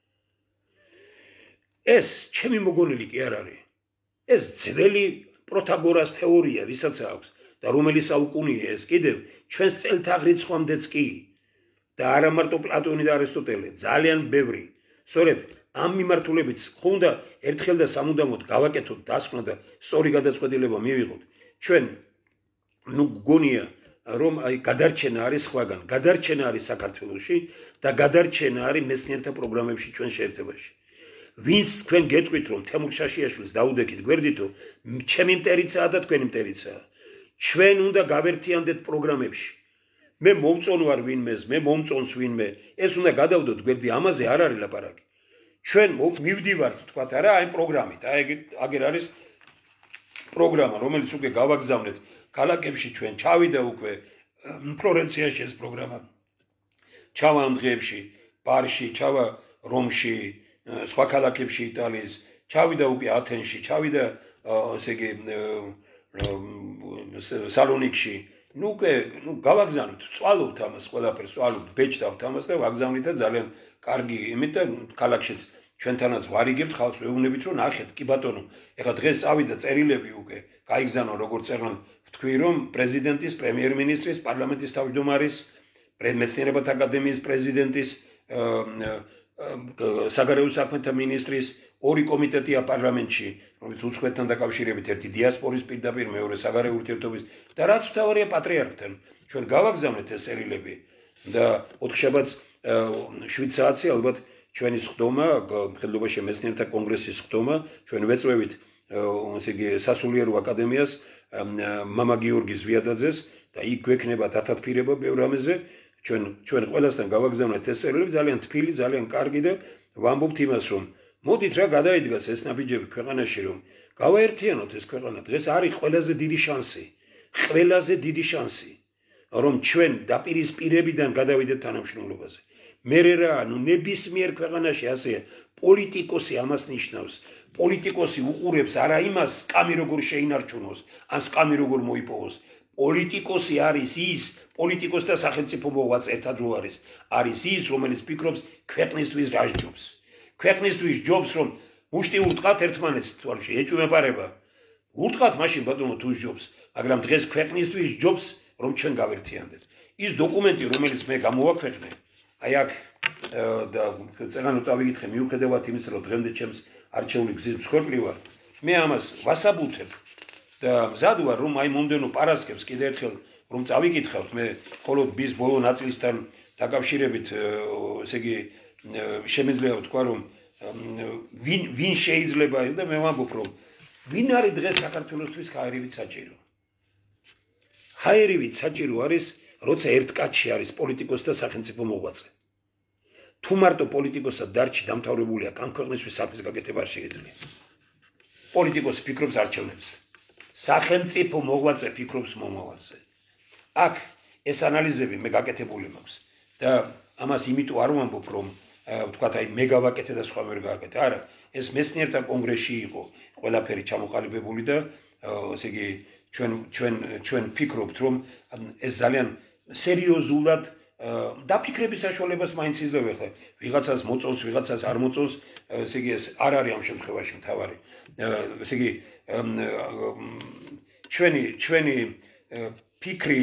ეს ჩემი მოგონილი კი არ არის ეს ძველი პროთაგორას თეორია ვისაც აქვს და რომელიც საუკუნეა ეს კიდევ ჩვენს წელთაღრიცხვამდეც კი და არა მარტო პლატონი და არისტოტელე ძალიან ბევრი სწორედ ამ მიმართულებით ხონდა ერთხელ და სამუდამოდ გავაკეთოთ დასკვნა და სწორი გადაწყვეტილება მივიღოთ ჩვენ ნუ გონია რომ აი გადარჩენა არის სხვაგან გადარჩენა არის საქართველოში და გადარჩენა არის მეცნიერთა პროგრამებში ჩვენ შეერთებაში ვინც თქვენ გეტყვით რომ თემურ შაშიაშვილს დაუდექით გვერდითო ჩემი მტერიცაა და თქვენი მტერიცაა ჩვენ უნდა გავერთიანდეთ პროგრამებში მე მომწონ ვარ ვინმეს მე მომწონს ვინმე ეს უნდა გადავდოთ გვერდი ამაზე არ არის ლაპარაკი ჩვენ მივდივართ თქვათ არა აი პროგრამით აი აგერ არის პროგრამა რომელიც უკვე გავაგზავნეთ ქალაქებში ჩვენ ჩავიდა უკვე ფლორენციაში ეს პროგრამა ჩავა ამ დღეებში პარიზში ჩავა რომში სხვა ქალაქებში იტალიის ჩავიდა უკვე ათენში ჩავიდა ესე იგი სალონიკში ნუ უკვე გავაგზავნით წვალობთ ამას ყველაფერს წვალობთ ბეჭდავთ ამას და ვაგზავნით და ძალიან კარგი იმიტომ ქალაქშიც ჩვენთანაც ვარიგებთ ხალხს ვეუბნებით რომ ნახეთ კი ბატონო ეხლა დღეს წავიდა წერილები უკვე გაიგზავნო როგორც წეგან ვთქვი რომ პრეზიდენტის პრემიერ-მინისტრის პარლამენტის თავმჯდომარის მეცნიერებათა აკადემიის პრეზიდენტის საგარეო საქმეთა მინისტრის ორი კომიტეტია პარლამენტში რომელიც უცხოეთთან დაკავშირებით ერთი დიასპორის პირდაპირ მეორე საგარეო ურთიერთობის და რაც მთავარია პატრიარქთან ჩვენ გავაგზავნეთ ეს წერილები და 4 შაბათს 7 საათზე ალბათ ჩვენი სხდომა მხედველობაში მეცნიერთა კონგრესის სხდომა ჩვენ ვეწვევით ესე იგი სასულიერო აკადემიას მამა გიორგი ზვიადაძეს და იქ გვექნება დათათფირება ბევრ ამაზე ჩვენ ყველასთან გავაგზავნეთ ეს წერილები ძალიან თბილი ძალიან კარგი და ვამბობთ იმას რომ მოდით რა გადაიდგას ეს ნაბიჯები ქვეყანაში რომ გავაერთიანოთ ეს ქვეყანა დღეს არის ყველაზე დიდი შანსი რომ ჩვენ დაპირისპირებიდან გადავიდეთ თანამშრომლობაზე მე რა ნუ ნებისმიერ ქვეყანაში ასეა პოლიტიკოსი ამას ნიშნავს პოლიტიკოსი უყურებს არა იმას სკამი როგორ შეინარჩუნოს ან სკამი როგორ მოიპოვოს პოლიტიკოსი არის ის პოლიტიკოსი და სახელმწიფო მოღვაწე ერთად რო არის ის რომელიც ფიქრობს ქვეყნისთვის რას ჯობს ქვეყნისთვის ჯობს რომ მუშტი ურტყათ ერთმანეთს თვალში ეჭვმეპარება ურტყათ მაშინ ბატონო თუ ჯობს მაგრამ დღეს ქვეყნისთვის ჯობს რომ ჩვენ გავერთიანდეთ ის დოკუმენტი რომელიც მე გამოვაქვეყნე აი აქ და წერანო წავიკითხე მიუხედავად იმისა რომ დღემდე ჩემს არჩეული გზის მსხვერპლი ვარ მე ამას ვასაბუთებ და მზად ვარ რომ აი მომდენო პარასკევს კიდე ერთხელ რომ წავიკითხავთ მე მხოლოდ ბის ბოლო ნაწილისთან დაკავშირებით ესე იგი შემეძლება ვთქვა რომ ვინ შეიძლება და მე ვამბობ რომ ვინ არის დღეს საქართველოსთვის ხაერივით საჭირო ხაერივით საჭირო არის როცა ერთ კაცში არის პოლიტიკოსი და სახელმწიფო მოღვაწე თუ მარტო პოლიტიკოსად დარჩი დამთავრებულია კან ქვეყნისთვის საქმის გაკეთება არ შეიძლება პოლიტიკოსი ფიქრობს არჩევნებზე სახელმწიფო მოღვაწე ფიქრობს მომავალზე აქ ეს ანალიზები მე გაკეთებული მაქვს და ამას იმიტომ არ ვამბობ რომ ვთქვათ აი მე გავაკეთე და სხვა ვერ გააკეთე არა ეს მეცნიერთა კონგრესში იყო ყველაფერი ჩამოყალიბებული და ესე იგი ჩვენ ფიქრობთ რომ ეს ძალიან სერიოზულად დაფიქრების საშუალებას მაინც იძლევა ხა ვიღაცას მოწონს ვიღაცას არ მოწონს ესე იგი ეს არ არის ამ შემთხვევაში მთავარი ესე იგი ჩვენი ფიქრი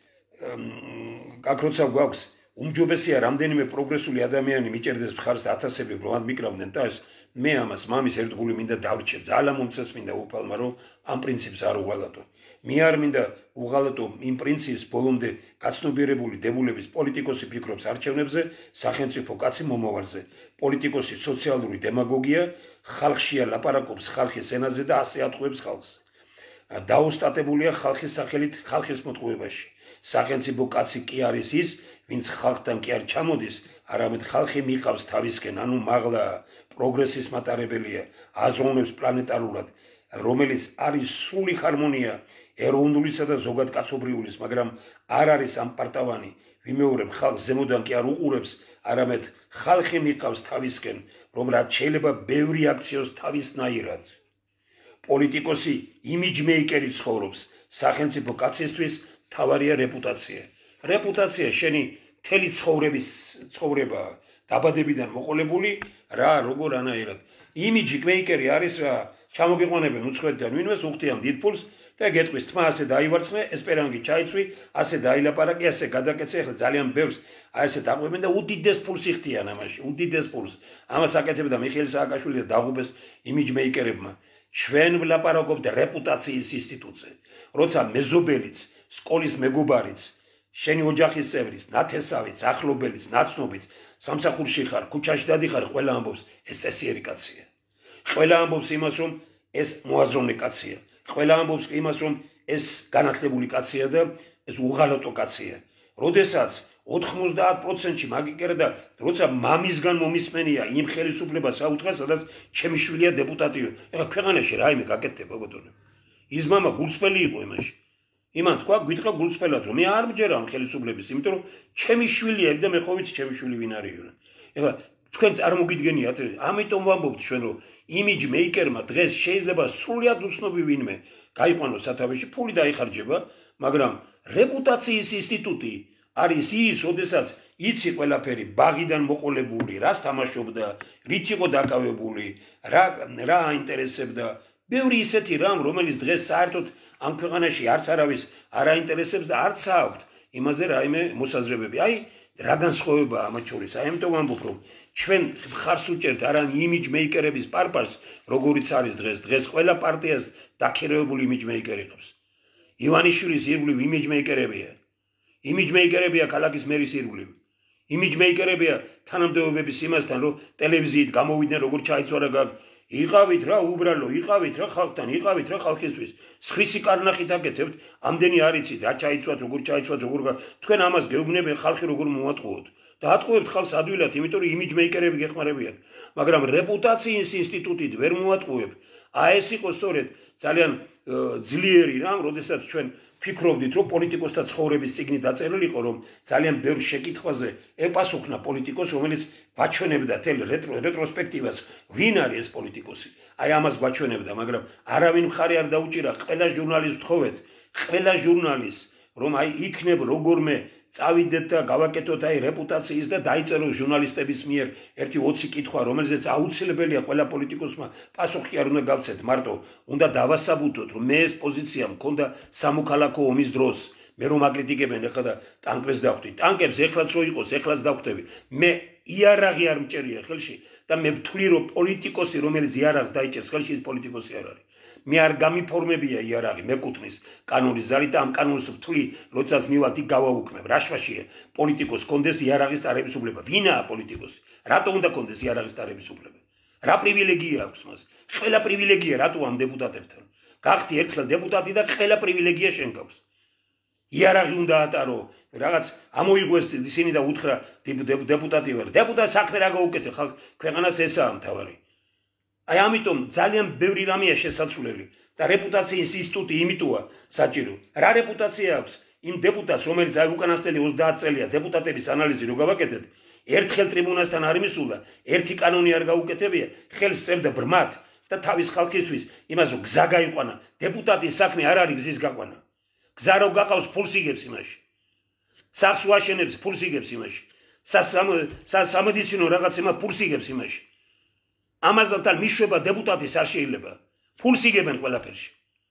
აქ როცა გვაქვს უმჯობესია რამდენიმე პროგრესული ადამიანი მიჭერდეს მხარს და ათასები რომ მიკრავდნენ და მე ამას მამის ერთგული მინდა დავრჩე ძალა მომცეს მინდა უფალმა რომ ამ პრინციპს არ უღალატო მე არ მინდა უღალატო იმ პრინციპს ბოლომდე გაცნობიერებული დებულების პოლიტიკოსი ფიქრობს არჩევნებზე სახელმწიფო კაცი მომავალზე პოლიტიკოსი სოციალური დემაგოგია ხალხშია ლაპარაკობს ხალხის ენაზე და ასე ატყუებს ხალხს დაუსტატებულია ხალხის სახელით ხალხის მოტყუებაში სახელმწიფო კაცი კი არის ის ვინც ხალხთან კი არ ჩამოდის არამედ ხალხი მიყავს თავისკენ ანუ მაღლა პროგრესის მატარებელია აზროვნებს პლანეტარულად რომელიც არის სრული ჰარმონია ეროვნულისა და ზოგად კაცობრიულის მაგრამ არ არის ამ პარტავანი ვიმეორებ ხალხს ზემოდან კი არ უყურებს არამედ ხალხი მიყავს თავისკენ რომ რაც შეიძლება ბევრი აქციოს თავისნაირად პოლიტიკოსი იმიჯმეიკერი ცხოვრობს სახელმწიფო კაცისთვის თავარია რეპუტაცია შენი მთელი ცხოვრება დაბადებიდან მოყოლებული რა როგორ ანაირად იმიჯი მეიკერი არის რა ჩამოგიყვანებენ უცხოეთიდან ვინმეს უხდიან დიდ ფულს და გეტყვის თმა ასე დაივარცხნე ესპერანგი ჩაიცვი ასე დაილაპარაკე ასე გადაკეთე ახლა ძალიან ბევრს აი ესე დაყვებენ და უდიდეს ფულს იხდიან ამაში უდიდეს ფულს ამას აკეთებდა მიხეილ სააკაშვილი და დაღუბეს იმიჯმეიკერებმა ჩვენ ვლაპარაკობთ რეპუტაციის ინსტიტუტზე როცა მეზობელიც სკოლის მეგობარიც შენი ოჯახის წევრიც ნათესავიც ახლობელიც ნაცნობიც სამსახურში ხარ ქუჩაში დადიხარ ყველა ამბობს ეს წესიერი კაცია ყველა ამბობს იმას რომ ეს მოაზროვნე კაცია ყველა ამბობს იმას რომ ეს განათლებული კაცია და ეს უღალატო კაცია როდესაც 90%-ში მაგიკერა და როცა მამისგან მომისმენია იმ ხელისუფლებას აუთხარ სადაც ჩემი შვილია დეპუტატიო ეხლა ქვეყანაში რაიმე გაკეთდება ბატონო ის მამა გულწრფელი იყო იმაში იმან თქვა გვითხრა გულწრფელად რომ მე არ მჯერა ამ ხელისუფლების იმიტომ რომ ჩემი შვილია და მე ხო ვიცი ჩემი შვილი ვინ არისო ეხლა თქვენ წარმოგიდგენიათ ამიტომ ვამბობთ ჩვენ რომ იმიჯ მეიკერმა დღეს შეიძლება სრულად უცნობი ვინმე გაიყვანოს სათავეში ფული დაიხარჯება მაგრამ რეპუტაციის ინსტიტუტი არის ის როდესაც იცი ყველაფერი ბაღიდან მოყოლებული რას თამაშობდა რით იყო დაკავებული რა აინტერესებდა ბევრი ისეთი რამ რომელიც დღეს საერთოდ ამ ქვეყანაში არც არავის არ აინტერესებს და არც აქვთ იმაზე რაიმე მოსაზრებები აი რა განსხვავებაა ამათ შორის აი ამიტომ ვამბობ რომ ჩვენ ხარს უჭერთ არა იმიჯ მეიკერების პარპარს როგორიც არის დღეს ყველა პარტიას დაქირავებული იმიჯ მეიკერი ყავს ივანიშვილის ირგვლივ იმიჯ მეიკერებია ქალაქის მერის ირგვლივ იმიჯ მეიკერებია თანამდებობების იმასთან, რომ ტელევიზიით გამოვიდნენ, როგორ ჩაიცვარა გაკ. იყავით რა უბრალო, იყავით რა ხალხთან, იყავით რა ხალხისთვის. სხრისი კარნახით აკეთებთ, ამდენი არ იცით, რა ჩაიცვათ, როგორ ჩაიცვათ, როგორ თქვენ ამას გეუბნებიან ხალხი როგორ მოატყუოთ. და ატყუებთ ხალხს ადვილად, იმიტომ რომ იმიჯ მეიკერები გეხმარებიან. მაგრამ რეპუტაციის ინსტიტუტით ვერ მოატყუებ. ეს იყო სწორედ ძალიან ძლიერი რამ, როდესაც ჩვენ ფიქრობდით, რომ პოლიტიკოსთა ცხოვრების წიგნი დაწერილი იყო, რომ ძალიან ბევრ შეკითხვაზე ეპასუხნა პოლიტიკოს, რომელიც გვაჩვენებდა თელ რეტროსპექტივას, ვინ არის ეს პოლიტიკოსი. ამას გვაჩვენებდა, მაგრამ არავინ მხარი არ დაუჭირა, ყველა ჟურნალისტს ვთხოვეთ, ყველა ჟურნალისტს, რომ იქნებ როგორმე წავიდეთ და გავაკეთოთ რეპუტაციის და დაიწერო ჟურნალისტების მიერ ერთი 20 კითხვა, რომელზეც აუცილებელია ყველა პოლიტიკოსმა პასუხი არ უნდა გავცეთ, მარტო უნდა დავასაბუთოთ, რომ მე ეს პოზიცია მქონდა სამოქალაქო ომის დროს. მე რომ აკრიტიკებენ ახლა და ტანკებს დავხვდი. ტანკებს ეხლაც რო იყოს, ეხლაც დავხვდები. მე იარაღი არ მჭერია ხელში და მე ვთვლი, რომ პოლიტიკოსი, რომელიც იარაღს დაიჭერს ხელში, ის პოლიტიკოსი არ არის. მე არ გამიფორმებია იარაღი, მეკუთვნის კანონის ზარით და ამ კანონს ვთვლი, როდესაც მივად იქ გავაუქმებ. რაშვაშია პოლიტიკოს კონდეს იარაღის ტარების უფლება. ვინაა პოლიტიკოსი? რატო უნდა კონდეს იარაღის ტარების უფლება? რა პრივილეგია აქვს მას? ყველა პრივილეგია რატო ამ დეპუტატებთან? გახდი ერთხელ დეპუტატი და ყველა პრივილეგია შენ გაქვს. იარაღი უნდა ატარო, რაღაც ამოიღვეს ისინი და უთხრა დეპუტატი ვარ. დეპუტატს საქმე რა გაუკეთე, ქვეყანას ესაა მთავარი. ამიტომ ძალიან ბევრი რამეა შესაძლებელი და რეპუტაციის ინსტიტუტი იმიტოა საჭირო. რა რეპუტაცია აქვს იმ დეპუტატს, რომელიც უკანასკნელი 30 წელია დეპუტატების ანალიზი რო გავაკეთეთ, ერთხელ ტრიბუნასთან არ იმისულა, ერთი კანონი არ გაუკეთებია, ხელს წერდა ბრმად და თავის ხალხისთვის იმას რომ გზა გაიყვანა. დეპუტატის საქმე არ არის გზის გაყვანა. გზა რო გაყავს ფულს იგებს იმაში. სახლს უაშენებს ფულს იგებს იმაში. სამედიცინო რაღაც იმა ფულს იგებს იმაში. ამასთან მიშვება დეპუტატის არ შეიძლება. ფულს იგებენ ყველაფერში.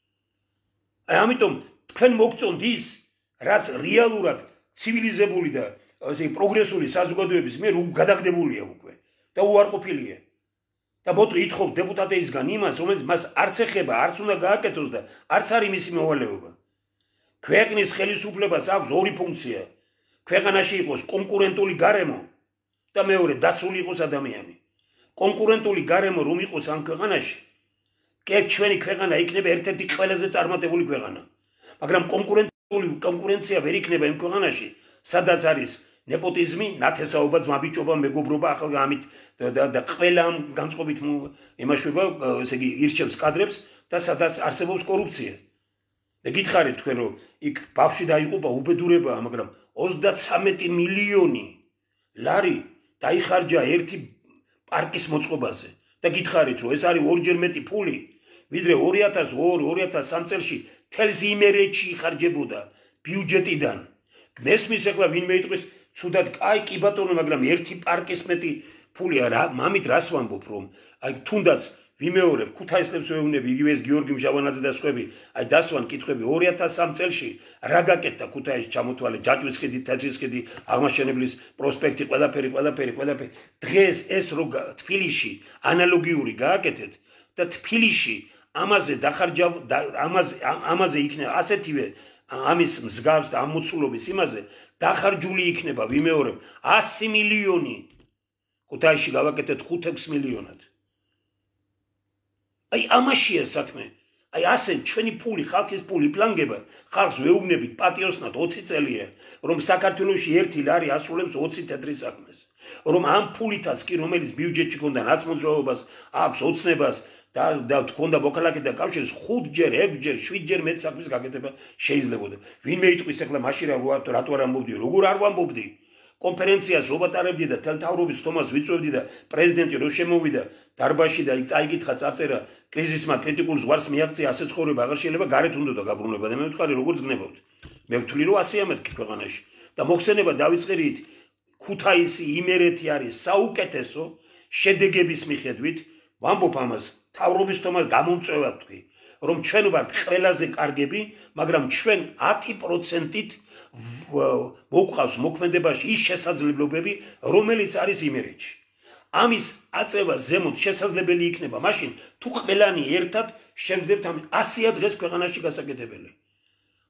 ამიტომ თქვენ მოგწონთ ის, რაც რეალურად ცივილიზებული და ასე პროგრესული საზოგადოების მიერ გადაგდებულია უკვე და უარყოფილია. და მოტყი ითხოვ დეპუტატისგან იმას, რომელიც მას არც ეხება, არც უნდა გააკეთოს და არც არის მისი მოვალეობა. ქვეყნის ხელისუფლებას აქვს ორი ფუნქცია. ქვეყანაში იყოს კონკურენტული გარემო და მეორე დაცული იყოს ადამიანი. კონკურენტული გარემო რომ იყოს ამ ქვეყანაში, ჩვენი ქვეყანა იქნება ერთ-ერთი ყველაზე წარმატებული ქვეყანა. მაგრამ კონკურენცია ვერ იქნება იმ ქვეყანაში, სადაც არის ნეპოტიზმი, ნათესაობა, ძმაბიჭობა, მეგობრობა, ახლა ამით და ყველა განწყობით იმაშვება, ესე იგი ირჩევს კადრებს და სადაც არსებობს კორუფცია. მე გითხარით თქვენ რომ იქ ბავშვი დაიღუპა, უბედურებაა, მაგრამ 33 მილიონი ლარი დაიხარჯა ერთი პარკის მოწყობაზე და გითხარით რომ ეს არის ორჯერ მეტი ფული, ვიდრე 2002-2003 წელში თელს იმერეთში იხარჯებოდა ბიუჯეტიდან. მესმის ახლა ვინმე იტყვის ცუდად, კაი კი ბატონო, მაგრამ ერთი პარკის მეტი ფულია რა, მამით რას ვამბობ რომ თუნდაც ვიმეორებ, ქუთაისლებს ვეუბნები, იგივე ეს გიორგი მჟავანაძე და სხვები, დასვან კითხვები 2003 წელში რა გაკეთდა ქუთაისში ჩამოთვალე, ჯაჭვის ხიდი, თეთრის ხიდი, აღმაშენებლის პროსპექტი, ყველაფერი. დღეს ეს რო თბილისში ანალოგიური გააკეთეთ და თბილისში ამაზე იქნება ასეთივე ამის მსგავს და ამ მოცულობის იმაზე დახარჯული იქნება, ვიმეორებ, 100 მილიონი. ქუთაისში გავაკეთეთ 5-6 მილიონად. ამაშია საქმე. ასე ჩვენი ფული, ხალხის ფული პლანგება, ხალხს ვეუბნებით პატიოსნად 20 წელია, რომ საქართველოში ერთი ლარი ასრულებს 20 თეთრის საქმეს. რომ ამ ფულითაც კი, რომელიც ბიუჯეტში ქონდა ნაცმოძრაობას, აქვს ოცნებას და თქონდა მოქალაქეთა კავშირს 5-ჯერ, 6-ჯერ, 7-ჯერ მეტ საქმის გაკეთება შეიძლებოდა. ვინმე იტყვის ახლა მაშინ რატო არ ამბობდი, როგორ არ ვამბობდი? კონფერენციას რო ვატარებდი და თელთავრობის თომას ვიწვევდი და პრეზიდენტი რო შემოვიდა დარბაზში და წაიკითხა, წაწერა კრიზისმა კრიტიკულ ზღვარს მიაღწია, ასე ცხოვრება აღარ შეიძლება, გარეთ უნდა გაბრუნება და მე ვთქვი როგორ ზგნებავთ. მე ვთვლი რომ ასე ამეთქი ქვეყანაში და მოხსენება დავიწყერით, ქუთაისი, იმერეთი არის საუკეთესო შედეგების მიხედვით, ვამბობ ამას თავრობის თომას გამომწვევად თქვი, რომ ჩვენ ვართ ყველაზე კარგები, მაგრამ ჩვენ 10%-ით მოგვყავს მოქმედებაში ის შესაძლებლობები, რომელიც არის იმერეთში. ამის აწევა ზემოთ შესაძლებელი იქნება მაშინ, თუ ყველანი ერთად შევდგებთ ამ 100 დღეს ქვეყანაში გასაკეთებელი.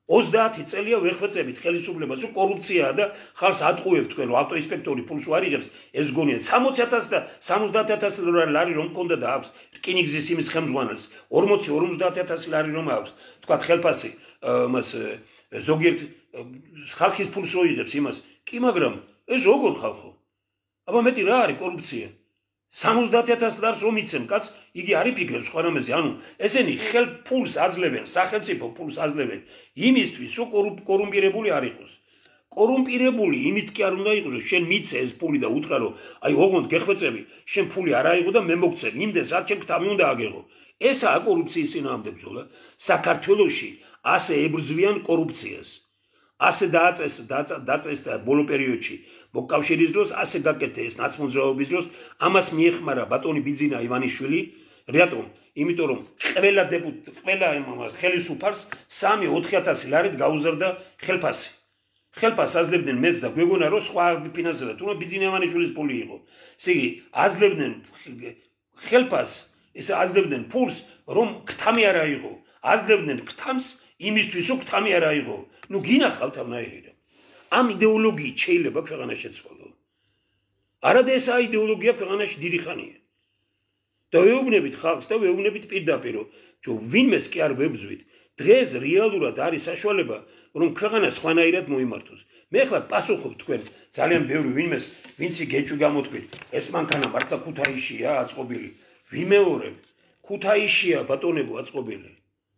30 წელია ვერ ხვეწებით ხელისუფლებას, რომ კორუფციაა და ხალხს ატყუებთ თქვენ, რომ ავტოინსპექტორი ფულს არ იღებს, ეს გონია 60,000 და 70,000 ლარი რომ მქონდა და აქვს რკინიგზის იმის ხელმძღვანელს, 40-50,000 ლარი რომ აქვს, თქვა ხელფასი მას ზოგიერთ ხალხის ფულს რო იღებს იმას, კი მაგრამ ეს როგორ ხალხო? აბა მეტი რა არის კორუფცია? 70,000 ლარს რომ იცემ კაც, იგი არ იფიქრებს სხვა რამეზე, ანუ ესენი ფულს აძლევენ, სახელმწიფო ფულს აძლევენ იმისთვის, რომ კორუმპირებული არ იყოს. კორუმპირებული იმით კი არ უნდა იყოს, რომ შენ მიცე ეს ფული და უთხრა, რომ აი ოღონდ გეხვეწები, შენ ფული არ აიღო და მე მოგცემ, იმდენს რაც შენ გთავი უნდა აგეღო. ესაა კორუფციის წინააღმდეგ ბრძოლა. საქართველოში ასე ებრძვიან კორუფციას. ასე დაწესდა ბოლო პერიოდში მოკავშირის დროს, ასე გაკეთე ეს ნაცმოძრაობის დროს, ამას მიეხმარა ბატონი ბიძინა ივანიშვილი. რატომ? იმიტომ რომ ყველა ხელისუფალს 3-4,000 ლარით გაუზარდა ხელფასი. ხელფასს აძლევდნენ მეც და გვეგონა რომ სხვა ფინანსებად, თუმცა ბიძინა ივანიშვილის ფული იყო. ესე იგი, აძლევდნენ ხელფასს, ესე აძლევდნენ ფულს, რომ ქთამი არ აიღო. აძლევდნენ ქთამს იმისთვის, რომ ქთამი არ აიღო. ნუ გინახავთ ამნაირი რა. ამ იდეოლოგიით შეიძლება ქვეყანა შეცვალო. არადა ესაა იდეოლოგია ქვეყანაში დიდი ხანია. და ვეუბნებით ხალხს და ვეუბნებით პირდაპირ, რომ ვინმეს კი არ ვებძვით. დღეს რეალურად არის საშუალება, რომ ქვეყანა სხვანაირად მოიმართოს. მე ახლა პასუხობ თქვენ ძალიან ბევრი ვინმეს, ვინც გეჭვი გამოთქვით. ეს მანქანა მართლა ქუთაისშია აწყობილი. ვიმეორებ, ქუთაისშია ბატონებო აწყობილი.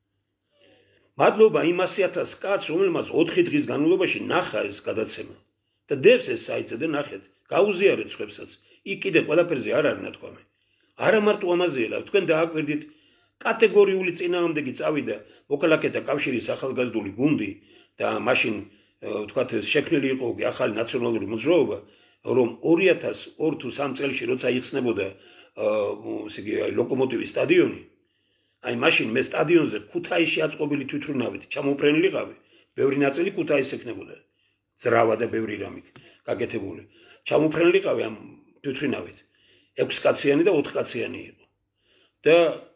მადლობა იმ 100,000 კაცს, რომელმაც 4 დღის განმავლობაში ნახა ეს გადაცემა. და დევს ეს საიტზე და ნახეთ, გაუზიარეთ სხვებსაც. იქ კიდე ყველაფერზე არ არის ნათქვამი. არა მარტო ამაზეა, თქვენ დააკვირდით კატეგორიული წინააღმდეგი წავიდა მოქალაქეთა კავშირის ახალგაზრდული გუნდი და მაშინ თქვათ ეს შექმნილი იყო ახალი ნაციონალური მოძრაობა, რომ 2002 თუ 3 წელში როცა იხსნებოდა ესე იგი ლოკომოტივის სტადიონი, აი მაშინ მე სტადიონზე ქუთაისში აწყობილი თვითმფრინავით ჩამოფრენილიყავი, ბევრი ნაწილი ქუთაისს ექნებოდა. ძრავა და ბევრი რამით გაკეთებული. ჩამოფრენილიყავი ამ თვითმფრინავით. 6 კაციანი და 4 კაციანი იყო. და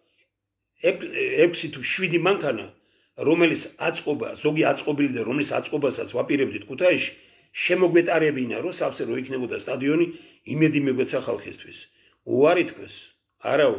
6 თუ 7 მანქანა, რომელიც აწყობა, ზოგი აწყობილი და რომლის აწყობასაც ვაპირებდით ქუთაისში, შემოგვეტარებინა, რომ სავსე რო იქნებოდა სტადიონი, იმედი მეგვეცა ხალხისთვის. უარი თქვეს, არაო.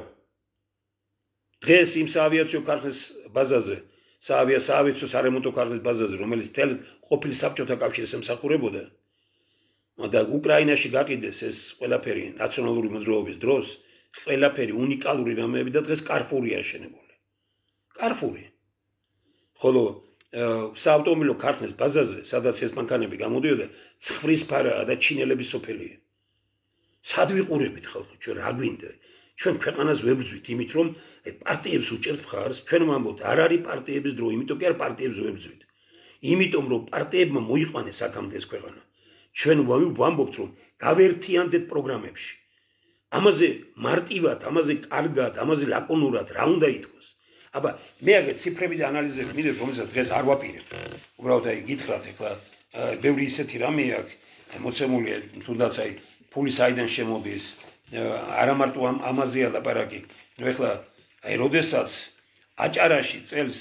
დღეს იმ საავიაციო ქარხნის ბაზაზე, საავიაციო სარემონტო ქარხნის ბაზაზე, რომელიც თელ ყოფილ საბჭოთა კავშირს ემსახურებოდა, და უკრაინაში გაყიდეს ეს ყველაფერი ნაციონალური მოძრაობის დროს, ყველაფერი უნიკალური რამეები და დღეს კარფურია აშენებული. კარფური. ხოლო საავტომობილო ქარხნის ბაზაზე, სადაც ეს მანქანები გამოდიოდა, ცხრისფარაა და ჩინელების სოფელია. სად ვიყურებით ხალხო, ჩვენ რა გვინდა? ჩვენ ქვეყანას ვებრძვით იმით, რომ პარტიებს უჭერთ მხარს, ჩვენ ვამბობთ, არ არის პარტიების დრო, იმიტომ კი არ პარტიებს ვებრძვით. იმიტომ რომ პარტიებმა მოიყვანეს აქამდე ეს ქვეყანა. ჩვენ ვამბობთ, რომ გავერთიანდეთ პროგრამებში. ამაზე მარტივად, ამაზე კარგად, ამაზე ლაკონურად რა უნდა ითქვას. აბა მე აგე ციფრები და ანალიზები მინდებს, რომელსაც დღეს არ ვაპირებ. უბრალოდ აი გითხრათ, ეხლა ბევრი ისეთი რამე აქვს, მოცემულია, თუნდაც აი ფული საიდან შემოდის, არა მარტო ამაზეა ლაპარაკი. ნუ ეხლა აი როდესაც აჭარაში წელს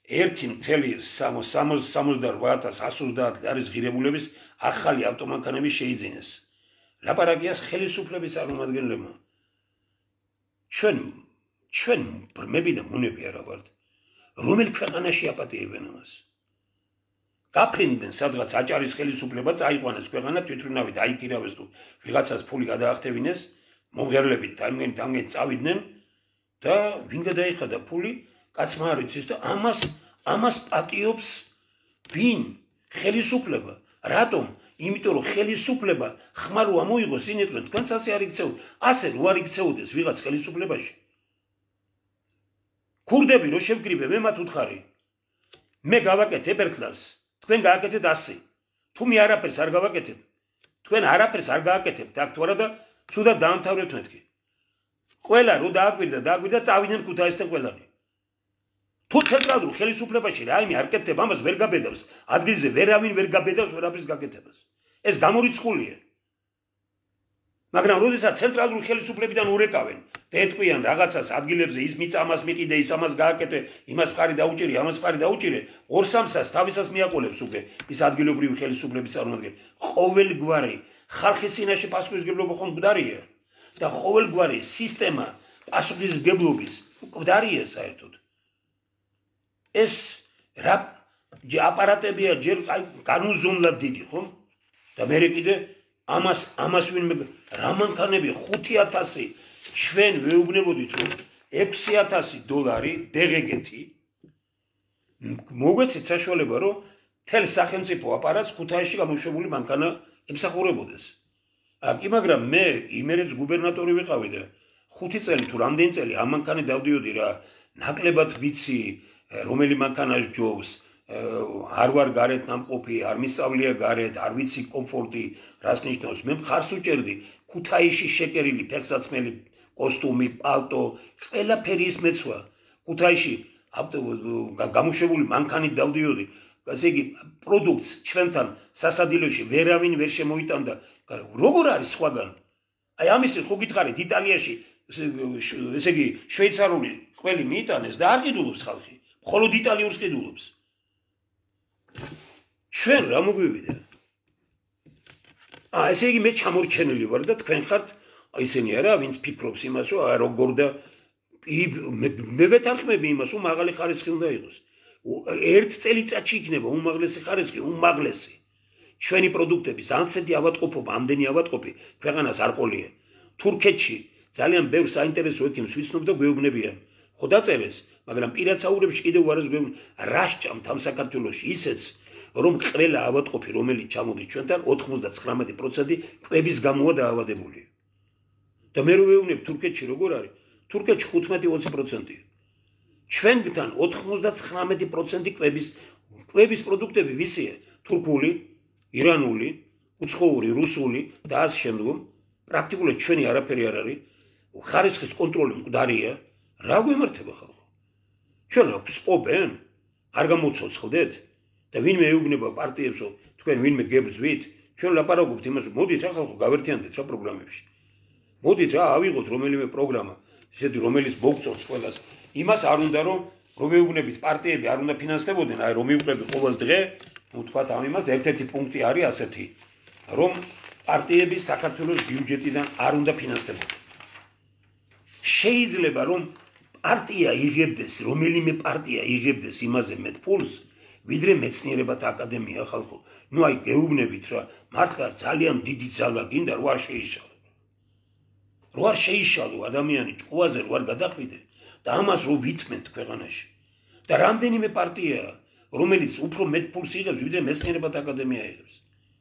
1,68,130 ლარის ღირებულების ახალი ავტომანქანები შეიძინეს. ლაპარაკია ხელისუფლების წარმომადგენლებმა. ჩვენ ბრმები და მონები არა ვართ. რომელ ქვეყანაში აპატიებენ ამას? გაფრინდნენ სადღაც აჭარის ხელისუფლება წაიყვანეს ქვეყანა თვითმფრინავით აიკირავეს თუ ვიღაცას ფული გადაახტევინეს, მომღერლებით დამგენ წავიდნენ და ვინ გადაიხადა ფული, კაცმა არ იცის და ამას პატიობს ვინ? ხელისუფლება. რატომ? იმიტომ რომ ხელისუფლება ხმა რო ამოიღოს ინეთქვენ, თქვენც ასე არ იქცეოდ. ასე რო არ იქცეოდეს ვიღაც ხელისუფლებაში. ქურდები რო შევკრიბე, მე მათ უთხარი. მე გავაკეთებ ერთხელს, თქვენ გააკეთეთ 100. თუ მე არაფერს არ გავაკეთებ, თქვენ არაფერს არ გააკეთებთ, აქ თუ არა და ცუდად დაამთავრებთ მეთქი. ყველა რო დააკვირდა, წავიდნენ ქუთაისთან ყველანი. თუ ცენტრალურ ხელისუფლებაში რაიმე არ კეთდება, ამას ვერ გაბედავს. ადგილზე ვერავინ ვერ გაბედავს ვერაფრის გაკეთებას. ეს გამორიცხულია. მაგრამ როდესაც ცენტრალური ხელისუფლებიდან ურეკავენ და ეთქვიან რაღაცას ადგილებზე ის მიწა ამას მიყიდე, ის ამას გააკეთე, იმას მხარი დაუჭირე, ამას მხარი დაუჭირე, 2-3-ს თავისას მიაკოლებს უკვე ის ადგილობრივი ხელისუფლების წარმომადგენელი. ყოველგვარი ხალხის წინაშე პასუხისმგებლობა ხომ მკვდარია და ყოველგვარი სისტემა პასუხისმგებლობის მკვდარია საერთოდ. ეს რა აპარატებია ჯერ განუზომლად დიდი ხომ? და მე კიდე ამას ვინმე რა მანქანები 5000 ჩვენ ვეუბნებოდით რომ $6000 დეგეგეთი მოგვეცეთ საშუალება რომ თელ სახელმწიფო აპარატს ქუთაისში გამოშვებული მანქანა ემსახურებოდეს. კი მაგრამ მე იმერეთს გუბერნატორი ვიყავი და 5 წელი თუ რამდენი წელი ამ მანქანით დავდიოდი რა ნაკლებად ვიცი რომელი მანქანას ჯობს არ ვარ გარეთ ნამყოფი, არ მისწავლია გარეთ, არ ვიცი კომფორტი, რას ნიშნავს. მე მხარს უჭერდი ქუთაისში შეკერილი ფეხსაცმელი, კოსტუმი, პალტო, ყველაფერი ის მეცვა. ქუთაისში გამოშვებული მანქანით დავდიოდი. ასე იგი პროდუქტს ჩვენთან სასადილოში ვერავინ ვერ შემოიტანდა. როგორ არის სხვაგან? აი ამის ხო გითხარით იტალიაში ესე იგი შვეიცარიული ყველი მიიტანეს და არ ყიდულობს ხალხი. მხოლოდ იტალიურს ყიდულობს. ჩვენ რა მოგვივიდა? ესე იგი მე ჩამორჩენილი ვარ და თქვენ ხართ ისინი არა, ვინც ფიქრობს იმას, რომ როგორ და მე ვეთანხმები იმას, რომ მაღალი ხარისხი უნდა იყოს. ერთ წელიწადში იქნება უმაღლესი ხარისხი, უმაღლესი. ჩვენი პროდუქტების ასეთი ავადმყოფობა, ამდენი ავადმყოფი ქვეყანას არ ყოლია. თურქეთში ძალიან ბევრ საინტერესო ექიმს ვიცნობ და გვეუბნებიან. ხო დაწერეს, მაგრამ პირაცაურებში კიდევ უარეს გვეუბნებიან, რა სჭამთ ამ საქართველოში ისეც რომ ყველა ავადმყოფი რომელიც ჩამოდის ჩვენთან 99% კვების გამოა დაავადებული. და მე რო ვეუბნებ თურქეთში როგორ არის? თურქეთში 15-20%. ჩვენთან 99% კვების პროდუქტები ვისია? თურქული, ირანული, უცხოური, რუსული და ასე შემდგომ. პრაქტიკულად ჩვენი არაფერი არ არის. ხარისხის კონტროლი მკვდარია. რა გვემართება ხალხო? ჩვენ რა ვსპობენ? არ გამოცოცხლდეთ? და ვინმე ეუბნება პარტიებს რომ თქვენ ვინმე გებრძვით, ჩვენ ლაპარაკობთ იმას, რომ მოდით რა ხალხო გავერთიანდეთ რა პროგრამებში. მოდით რა ავიღოთ რომელიმე პროგრამა, ისეთი რომელიც მოგწონს ყველას. იმას არ უნდა რომ ვეუბნებით პარტიები არ უნდა ფინანსდებოდნენ, აი რომ მივყვები ყოველ დღე, ну თქვათ ამ იმას ერთ-ერთი პუნქტი არის ასეთი, რომ პარტიები საქართველოს ბიუჯეტიდან არ უნდა ფინანსდებოდნენ. შეიძლება რომ პარტია იღებდეს, რომელიმე პარტია იღებდეს იმაზე მეტ ფულს, ვიდრე მეცნიერებათა აკადემია ხალხო. ნუ აი გეუბნებით რა, მართლა ძალიან დიდი ძალა გინდა რო არ შეიშალო. რო არ შეიშალო ადამიანი ჭკუაზე რო არ გადახვიდე და ამას რო ვითმენთ ქვეყანაში. და რამდენიმე პარტია, რომელიც უფრო მეტ ფულს იღებს, ვიდრე მეცნიერებათა აკადემია იღებს.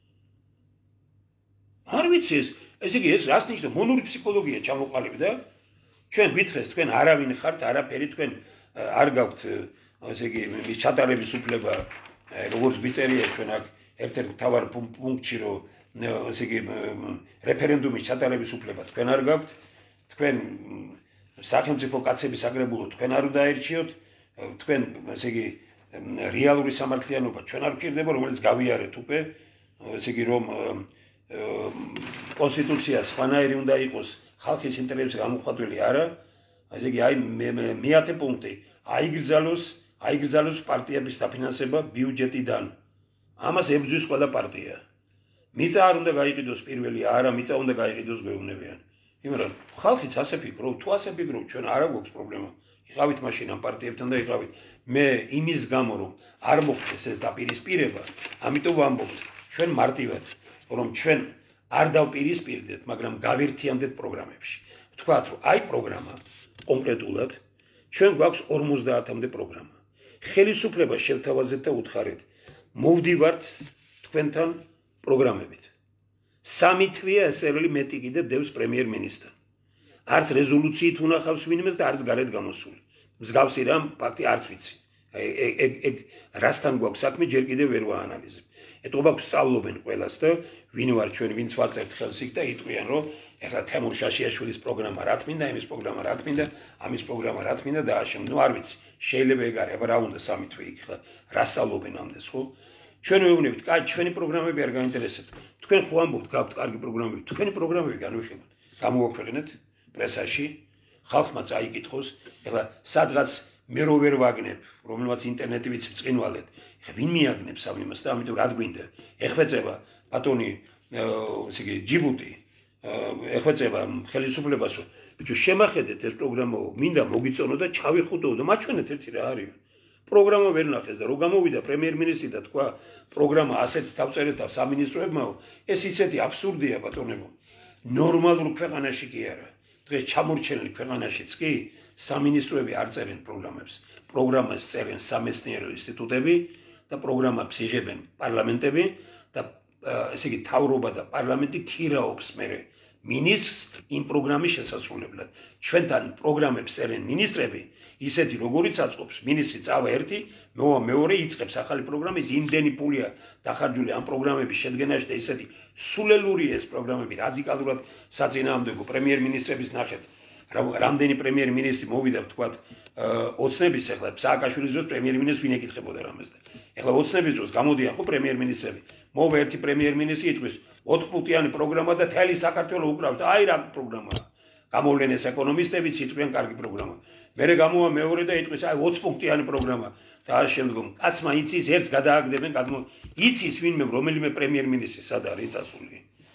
არ ვიცი ესე იგი ეს რას ნიშნავს? მონური ფსიქოლოგია ჩამოყალიბდა. ჩვენ გვითხრეს თქვენ არავინ ხართ, არაფერი თქვენ არ გაქვთ ესე იგი მის ჩატარების უფლება, როგორც გვიწერია ჩვენ აქ ერთ-ერთ მთავარ პუნქტში, რომ ესე იგი რეფერენდუმის ჩატარების უფლება თქვენ არ გაქვთ, თქვენ სახელმწიფო კაცების აგრებულო თქვენ არ უნდა აერჩიოთ, თქვენ ესე იგი რეალური სამართლიანობა ჩვენ არ გვჭირდება, რომელიც გავიარეთ უკვე, ესე იგი რომ კონსტიტუცია სხვანაირი უნდა იყოს, ხალხის ინტერესებში გამოხატული არა, ესე იგი აი მეათე პუნქტი, აიგრძალოს პარტიების დაფინანსება ბიუჯეტიდან. ამას ებრძვის ყველა პარტია. მიწა არ უნდა გაიყიდოს პირველი, არა, მიწა უნდა გაიყიდოს გვეუბნებიან. იმიტომ ხალხიც ასე ფიქრობ, თუ ასე ფიქრობ, ჩვენ არ აქვს პრობლემა. იყავით მაშინ ამ პარტიებთან და იყავით. მე იმის გამო რომ არ მოხდეს ეს დაპირისპირება, ამიტომ ვამბობთ, ჩვენ მარტივად, რომ ჩვენ არ დავპირისპირდეთ, მაგრამ გავერთიანდეთ პროგრამებში. ვთქვათ, რომ აი პროგრამა კონკრეტულად ჩვენ გვაქვს 50-მდე პროგრამა. ხელისუფლება შევთავაზეთ და უთხარეთ, მოვდივართ თქვენთან პროგრამებით. 3 თვეა ესერელი მეტი კიდე დევს პრემიერ-მინისტრს. არც რეზოლუციით უნახავს ვინმეს და არც გარეთ გამოსული. მსგავსი რამ ფაქტი არც ვიცი. ეგ რასთან გვაქვს საქმე ჯერ კიდევ ვერ ვაანალიზებ. ეტყობა გვსწავლობენ ყველას და ვინ ვარ ჩვენ, ვინც ვაწერთ ხელს იქ და იტყვიან, რომ ეხლა თემურ შაშიაშვილის პროგრამა რა თმინდა, იმის პროგრამა რა თმინდა, ამის პროგრამა რა თმინდა და აშენ. ნუ არ ვიცი, შეიძლება ეგ არის, აბა რა უნდა 3 თვე იქ ხა რა სწავლობენ ამდენს, ხო? ჩვენ ვეუბნებით, კაი, ჩვენი პროგრამები არ გაინტერესებთ. თქვენ ხო ამბობთ, გაქვთ კარგი პროგრამები, თქვენი პროგრამები განვიხილოთ. გამოაქვეყნეთ პრესაში, ხალხმა წაიკითხოს, ეხლა სადღაც მე რო ვერ ვაგნებ, რომელმაც ინტერნეტი ვიცი ბრწყინვალეთ. ეხლა ვინ მიაგნებს ამ იმას და ამიტომ რა გვინდა? ეხვეწება ბატონი, ესე იგი ჯიბუტი, ეხვეწება ხელისუფლებას, ბიჭო, შემახედეთ ეს პროგრამაო, მინდა მოგიწონო და ჩავიხუდო და მაჩვენეთ ერთი რა არის. პროგრამა ვერ ნახეს და რო გამოვიდა პრემიერ-მინისტრი და თქვა, პროგრამა ასეთი დავწერეთ და სამინისტროებმაო, ეს ისეთი აბსურდია ბატონებო. ნორმალურ ქვეყანაში კი არა. დღეს ჩამორჩენილი ქვეყანაშიც კი სამინისტროები არ წერენ პროგრამებს. პროგრამას წერენ სამეცნიერო ინსტიტუტები და პროგრამებს იღებენ პარლამენტები და ესე იგი თავრობა და პარლამენტი ქირაობს მერე მინისტრს იმ პროგრამის შესასრულებლად. ჩვენთან პროგრამებს წერენ მინისტრები, ისეთი როგორიც აწყობს, მინისტრი წავა ერთი, მოვა მეორე, იწყებს ახალი პროგრამის, იმდენი პულია დახარჯული ამ პროგრამების შედგენაში და ისეთი სულელურია ეს პროგრამები, რადიკალურად საწინააღმდეგო პრემიერ-მინისტრების ნახეთ. რამდენი პრემიერ-მინისტრი მოვიდა ვთქვათ ოცნების ეხლა სააკაშვილის დროს პრემიერ-მინისტრს ვინ ეკითხებოდა რამეს და ეხლა ოცნების დროს გამოდიან ხო პრემიერ-მინისტრები მოვა ერთი პრემიერ-მინისტრი იტყვის 4 პუნქტიანი პროგრამა და თელი საქართველო უკრავს და აი რა პროგრამაა გამოვლენეს ეკონომისტებიც იტყვიან კარგი პროგრამა მერე გამოვა მეორე და იტყვის აი 20 პუნქტიანი პროგრამა და ამ შემდგომ კაცმა იცის ერთს გადააგდებენ იცის ვინმე რომელიმე პრემიერ-მინისტრი სად არის წასული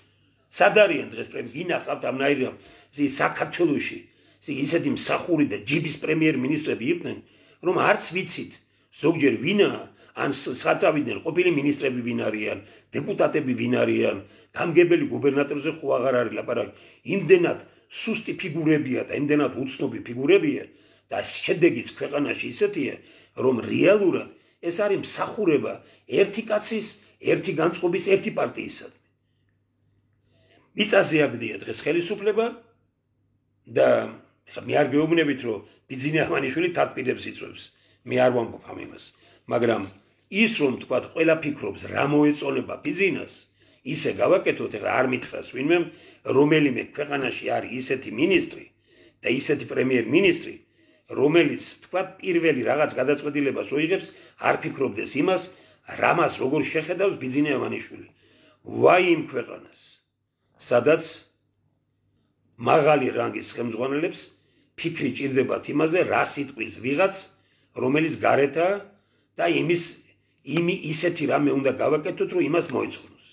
სად არიან დღეს ვინ ახავთ ამნაირ საქართველოში ისეთი მსახური და ჯიბის პრემიერ-მინისტრები იყვნენ რომ არც ვიცით ზოგჯერ ვინა ან საწავიდნენ ყოფილი მინისტრები ვინ არიან დეპუტატები ვინ არიან გამგებელი გუბერნატორზე ხო აღარ არის ლაპარაკი იმდენად სუსტი ფიგურებია და იმდენად უცნობი ფიგურებია და შედეგიც ქვეყანაში ისეთია რომ რეალურად ეს არის მსახურება ერთი კაცის ერთი განწყობის ერთი პარტიისადმი მიწაზე აგდია დღეს ხელისუფლება და მე არ გეუბნებით რომ ბიძინა ამანიშვილი თათბირებს იწვევს მე არ ვამბობ ამ იმას მაგრამ ის რომ თქვა ყველა ფიქრობს რა მოეწონება ბიძინას ისე გავაკეთოთ ეხლა არ მითხრას ვინმე რომელიმე ქვეყანაში არის ისეთი მინისტრი და ისეთი პრემიერ-მინისტრი რომელიც თქვა პირველი რაღაც გადაწყვეტილებას როიღებს არ ფიქრობდეს იმას რამას როგორ შეხედავს ბიძინა ამანიშვილი ვაი იმ ქვეყანას სადაც მაღალი რანგის ხელმძღვანელებს ფიქრი ჭირდებათ იმაზე რა სიტყვის ვიღაც რომელიც გარეთაა და ისეთი რამე უნდა გავაკეთოთ რომ იმას მოეწყნოს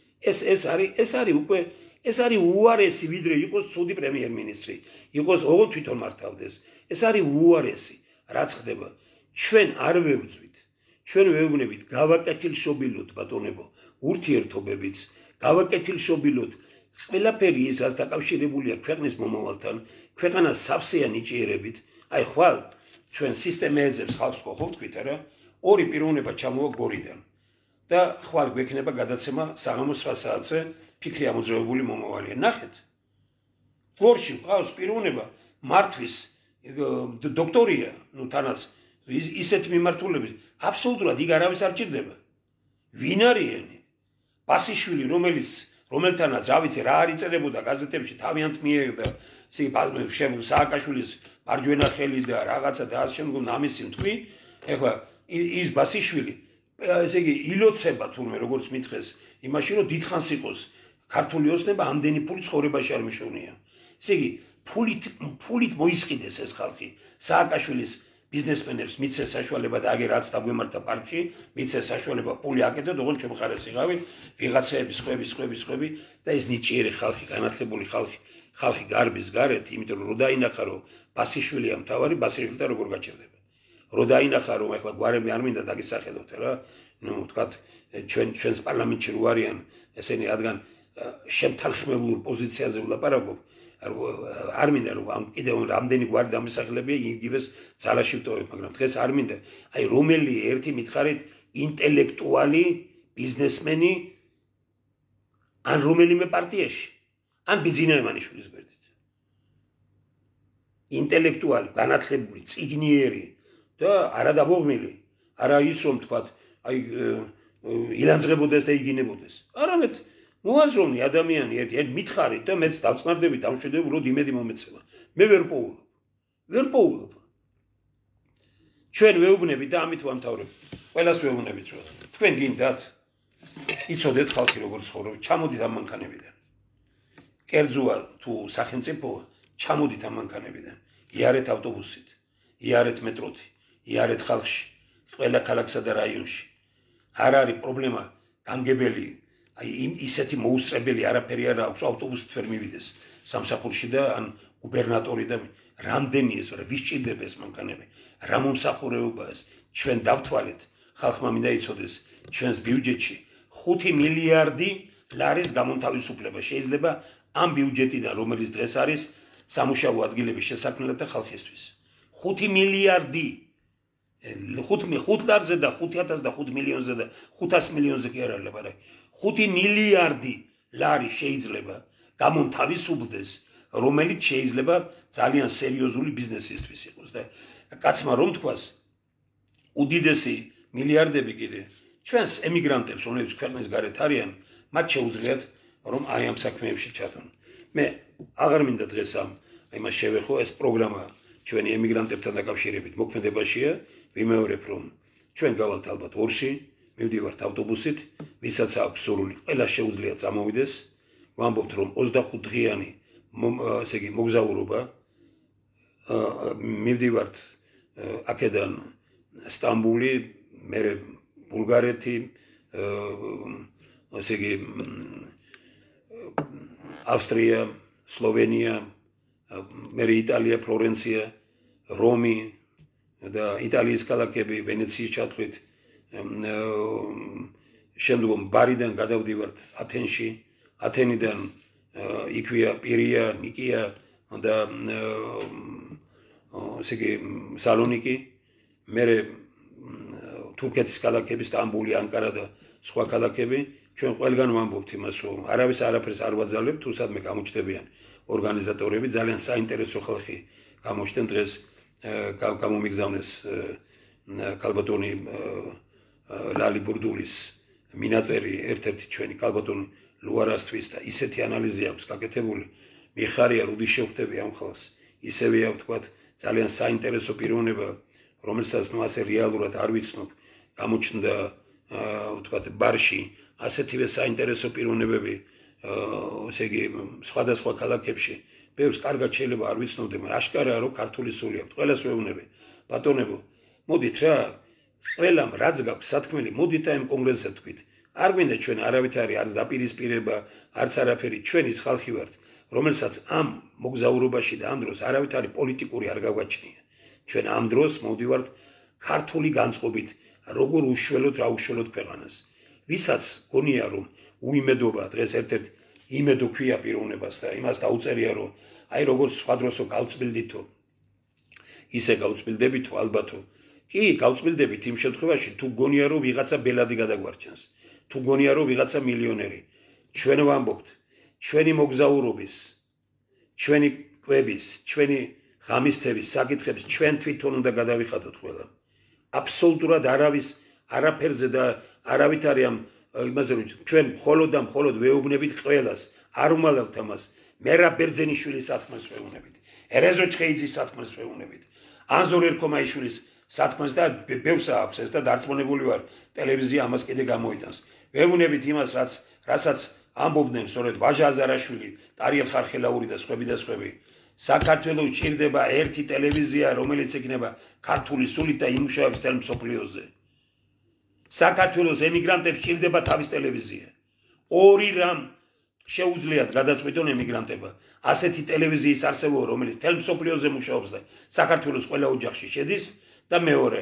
ეს არის უარესი ვიდრე იყოს ცუდი პრემიერ-მინისტრი იყოს ოღონდ თვითონ მართავდეს ეს არის უარესი რაც ხდება ჩვენ არ ვევძვით ჩვენ ვეუბნებით გავაკეთილშობილოთ ბატონებო ურთიერთობებიც გავაკეთილშობილოთ ყველაფერი ის რაც დაკავშირებულია ქვეყნის მომავალთან ქვეყანას სავსეა ნიჭიერებით აი ხვალ ჩვენ სისტემა ეძებს ხალხს ხო ვთქვით არა ორი პიროვნება ჩამოვა გორიდან და ხვალ გვექნება გადაცემა საღამოს 9 საათზე ფიქრი ამოძრავებული მომავალია ნახეთ გორში ყავს პიროვნება მართვის დოქტორია ნუ თანაც ისეთ მიმართულებით აბსოლუტურად იქ არავის არ ჭირდება ვინ არიანი ბასიშვილი რომელთანაც რა ვიცი რა არის წერებოდა გაზეთებში თავიანთ მიიღდა სააკაშვილის მარჯვენა ხელი და რაღაცა და ამ შემდგომ ამის თვი ეხლა ის ბასიშვილი ესე იგი ილოცება თურმე როგორც მითხეს იმაში რომ დიდხანს იყოს ქართული ოცნება ამდენი ფული ცხოვრებაში არ მიშოვნია ესე იგი ფულით მოისყიდეს ეს ხალხი სააკაშვილის ბიზნესმენებს მიცეს საშუალება და აგერ რაც დაგვემართა პარკში მიცეს საშუალება ფული აკეთოთ ოღონდ ჩვენ მხარეს იყავით ვიღაცეების ხვები და ეს ნიჭიერი ხალხი განათლებული ხალხი გარბის გარეთ იმიტომ რომ დაინახა რომ ბასიშვილია მთავარი ბასიშვილთან როგორ გაჩერდება რო დაინახა რომ ახლა გვარები არ მინდა დაგისახედოთ რა ნუ ვთქვათ ჩვენს პარლამენტში რო არიან ესენი რადგან შემთანხმებულ პოზიციაზე ვლაპარაკობ არ მინდა რომ ამ კიდევ რამდენი გვარი დამისახლებია იგივეს ძალაში ვტოვებ მაგრამ დღეს არ მინდა აი რომელი ერთი მითხარით ინტელექტუალი ბიზნესმენი ან რომელიმე პარტიაში ან ბიძინა ემანიშვილის გვერდით ინტელექტუალი განათლებული წიგნიერი და არა დაბოღმილი არა ის რომ თქვათ აი ილანძღებოდეს და იგინებოდეს არამედ მოაზროვნე ადამიანი ერთ მითხარით და მეც დავწყნარდები დამშვიდობ რომ იმედი მომეცემა მე ვერ პოულობ ჩვენ ვეუბნებით და ამით ვამთავრებ ყველას ვეუბნებით რომ თქვენ გინდათ იცოდეთ ხალხი როგორ ცხოვრობს, ჩამოდით ამ მანქანებიდან. კერძოა თუ სახელმწიფოა, ჩამოდით ამ მანქანებიდან. იარეთ ავტობუსით, იარეთ მეტროთი, იარეთ ხალხში, ყველა ქალაქსა და რაიონში. არ არის პრობლემა გამგებელი, აი ისეთი მოუსწრებელი არაფერი არ აქვს, ავტობუსით ვერ მივიდეს სამსახურში და ან გუბერნატორი და რამდენი ეს ვის ჭირდება ეს მანქანები, რა მომსახურებაა ეს, ჩვენ დავთვალეთ, ხალხმა მინდა იცოდეს, ჩვენს ბიუჯეტში 5 მილიარდი ლარის გამონთავისუფლება შეიძლება ამ ბიუჯეტიდან, რომელიც დღეს არის სამუშაო ადგილების შესაქმნელად და ხალხისთვის. 5 მილიარდი 5 ლარზე და 5005 მილიონზე და 500 მილიონზე კი არ არის ლაპარაკი. 5 მილიარდი ლარი შეიძლება გამონთავისუფლდეს, რომელიც შეიძლება ძალიან სერიოზული ბიზნესისთვის იყოს და კაცმა რომ თქვას უდიდესი მილიარდები კიდე ჩვენს ემიგრანტებს, რომლებიც ქვეყნის გარეთ არიან, მათ შეუძლიათ რომ აი ამ საქმეებში ჩადონ. მე აღარ მინდა დღეს იმას შევეხო, ეს პროგრამა ჩვენი ემიგრანტებთან დაკავშირებით მოქმედებაშია, ვიმეორებ რომ ჩვენ გავალთ ალბათ ორში, მივდივართ ავტობუსით, ვისაც აქვს სურვილი, ყველა შეუძლია წამოვიდეს, ვამბობთ რომ 25 დღიანი ესე იგი მოგზაურობა მივდივართ აქედან სტამბული, მერე ბულგარეთი, ესე იგი ავსტრია, სლოვენია, მერე იტალია, ფლორენცია, რომი და იტალიის ქალაქები, ვენეციის ჩათვლით, შემდგომ ბარიდან გადავდივართ ათენში, ათენიდან იქვეა პირია, ნიკია და ესე იგი სალონიკი, მერე თურქეთის ქალაქები, სტამბული, ანკარა და სხვა ქალაქები, ჩვენ ყველგან ვამბობთ იმას, რომ არავის არაფერს არ ვაძალებთ, თუ სადმე გამოჩნდებიან ორგანიზატორები, ძალიან საინტერესო ხალხი გამოჩნდნენ დღეს, გამომიგზავნეს კალბატონი ლალი ბურდულის მინაწერი, ერთ-ერთი ჩვენი კალბატონი ლუარასთვის და ისეთი ანალიზი აქვს გაკეთებული, მიხარია რუდი შევხვდები ამ ხალხს, ისევეა ვთქვათ, ძალიან საინტერესო პიროვნება, რომელსაც ნუ ასე რეალურად არ ვიცნობ, გამოჩნდა ვთქვათ ბარში, ასეთივე საინტერესო პიროვნებები, ესე იგი სხვადასხვა ქალაქებში, ბევრს კარგად შეიძლება არ ვიცნობდე, მაგრამ აშკარაა რომ ქართული სული აქვს, ყველას ვეუბნები, ბატონებო, მოდით რა, ყველამ რაც გაქვს სათქმელი, მოდით ამ კონგრესზე თქვით. არ გვინდა ჩვენ არავით არის არც დაპირისპირება, არც არაფერი, ჩვენ ის ხალხი ვართ, რომელსაც ამ მოგზაურობაში და ამ დროს არავით არის პოლიტიკური არ გაგვაჩნია. ჩვენ ამ დროს მოვდივართ ქართული განწყობით, როგორ უშველოთ, რა უშველოთ ქვეყანას. ვისაც გონია რომ უიმედობა დღეს ერთ-ერთ იმედო ქვია პიროვნებას და იმას დაუწერია რომ აი როგორ სხვა დროსო გავწმილდითო, ისე გავწმილდებითო ალბათო. კი, გავწმილდებით იმ შემთხვევაში თუ გონია რომ ვიღაცა ბელადი გადაგვარჩენს. თუ გონია რომ ვიღაცა მილიონერი, ჩვენ ვამბობთ, ჩვენი მოგზაურობის, ჩვენი კვების, ჩვენი ღამისთების საკითხებს ჩვენ თვითონ უნდა გადავიხადოთ ყველა. აბსოლუტურად არაფერზე და არავით არის ამ იმაზე რომ ჩვენ მხოლოდ ვეუბნებით ყველას, არ უმალავთ ამას. მერაბ ბერძენიშვილის სათქმელს ვეუბნებით, ერეზო ჩხეიძის სათქმელს ვეუბნებით, ანზორ ერქომაიშვილის სათქმელს და ბევრს აქვს ეს და დარწმუნებული ვარ, ტელევიზია ამას კიდე გამოიტანს. ვეუბნებით იმას, რასაც ამბობდნენ სწორედ ვაჟა აზარაშვილი, ტარიელ ხარხელაური და სხვები. საქართველოს ჭირდება ერთი ტელევიზია, რომელიც იქნება ქართული სულით და იმუშავებს თელ მსოფლიოზე. საქართველოს ემიგრანტებს ჭირდება თავის ტელევიზია. ორი რამ შეუძლიათ გადაწყვიტონ ემიგრანტებმა. ასეთი ტელევიზიის არსებობა, რომელიც თელ მსოფლიოზე მუშაობს და საქართველოს ყველა ოჯახში შედის და მეორე,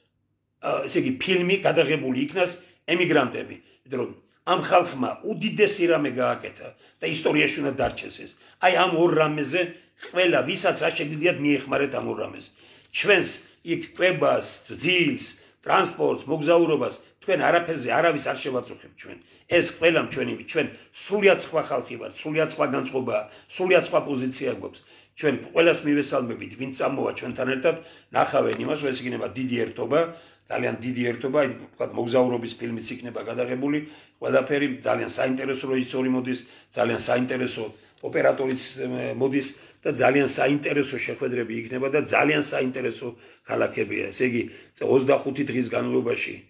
ესე იგი ფილმი გადაღებული იქნას ემიგრანტები. რომ ამ ხალხმა უდიდესი რამე გააკეთა და ისტორიაში უნდა დარჩეს ეს. აი ამ ორ რამეზე ყველა ვისაც რა შეგიძლიათ მიეხმარეთ ამ ორ რამეს. ჩვენს იქ კვებას, ძილს, ტრანსპორტს, მოგზაურობას თქვენ არაფერზე არავის არ შევაწუხებთ ჩვენ. ეს ყველამ ჩვენ სრულიად სხვა ხალხი ვართ, სრულიად სხვა განწყობაა, სრულიად სხვა პოზიცია გვაქვს. ჩვენ ყველას მივესალმებით, ვინც წამოვა ჩვენთან ერთად, ნახავენ იმას, რომ ეს იქნება დიდი ერთობა, ძალიან დიდი ერთობა, ვთქვათ, მოგზაურობის ფილმიც იქნება გადაღებული, ყველაფერი ძალიან საინტერესო რეჟისორი მოდის, ძალიან საინტერესო ოპერატორიც მოდის და ძალიან საინტერესო შეხვედრები იქნება და ძალიან საინტერესო ქალაქებია. ესე იგი 25 დღის განმავლობაში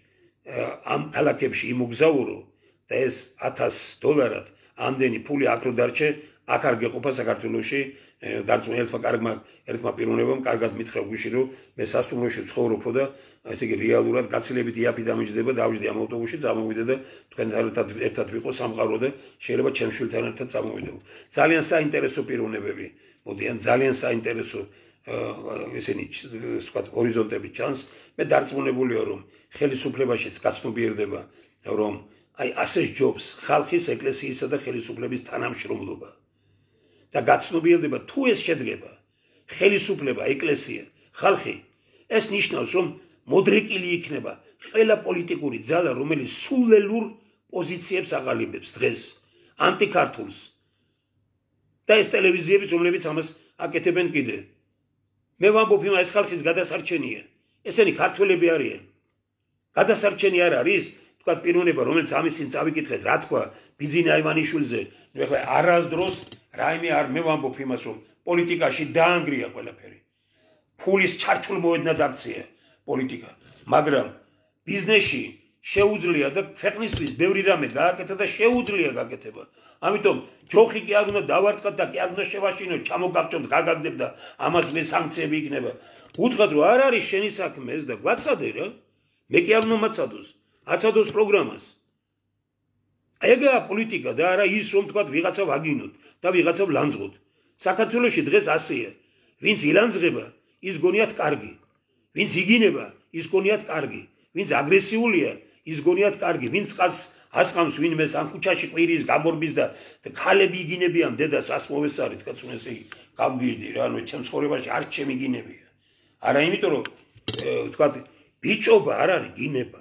ამ ქალაქებში იმოგზაურო და ეს $1000 ამდენი ფული აქ რო დარჩე, აქ არ გეყოფა საქართველოში დარწმუნ ერთმა პიროვნებამ კარგად მითხრა გუშინ რომ მე სასტუმროში ვცხოვრობო და ესე იგი რეალურად გაცილებით იაფი დამიჯდება დავжди ამ ავტობუსში წამოვიდე და თქვენთან ერთად ვიყო სამყარო და შეიძლება ჩემ შვილთან ერთად წამოვიდეო ძალიან საინტერესო პიროვნებები მოდიან ძალიან საინტერესო ესენი ვთქვათ ჰორიზონტები ჩანს მე დარწმუნებულია რომ ხელისუფლებაშიც გაცნობიერდება რომ აი ასე ჯობს ხალხის ეკლესიისა და ხელისუფლების თანამშრომლობა და გაცნობიერდება თუ ეს შედგება ხელისუფლება ეკლესია ხალხი ეს ნიშნავს რომ მოდრეკილი იქნება ყველა პოლიტიკური ძალა რომელიც სულელურ პოზიციებს აღალიბებს დღეს ანტიქართულს და ეს ტელევიზიები რომლებიც ამას აკეთებენ კიდე მე ვამბობ იმ ეს ხალხის გადასარჩენია ესენი ქართველები არიან გადასარჩენი არ არის თქვა პიროვნება რომელიც ამის წინ წავიკითხეთ რა თქვა ბიძინა ივანიშვილზე ნუ ეხლა არასდროს რაიმე არ მე ვამბობ იმას რომ პოლიტიკაში დაანგრია ყველაფერი ფულის ჩარჩულ მოედნად აქცია პოლიტიკა მაგრამ ბიზნესში შეუძლია და ქვეყნისთვის ბევრი რამე გააკეთა და შეუძლია გაკეთება ამიტომ ჯოხი კი არ უნდა დავარტყათ და კი არ უნდა შევაშინოთ ჩამოგაგჭოთ გაგაგდებ და ამას მე სანქციები იქნება უთხრათ რომ არ არის შენი საქმე ეს და გვაცადე რა მე კი არ უნდა მაცადოს აცადოს პროგრამას ეგაა პოლიტიკა და არა ის რომ თქვა ვიღაცა ვაგინოთ და ვიღაცა ვლანძღოთ საქართველოში დღეს ასეა ვინც ილანძღება ის გონიათ კარგი ვინც იგინება ის გონიათ კარგი ვინც აგრესიულია ის გონიათ კარგი ვინც ყავს ასყამს ვინმე სამ ქუჩაში ყვირის გამორბის და ქალები იგინებიან დედას ას მოვესწარით კაცო ესე იგი გავგიჟდი რა ნუ ჩემ ცხოვრებაში არ ჩემი იგინებია არა იმიტომ რომ თქვა ბიჭობა არ არის გინება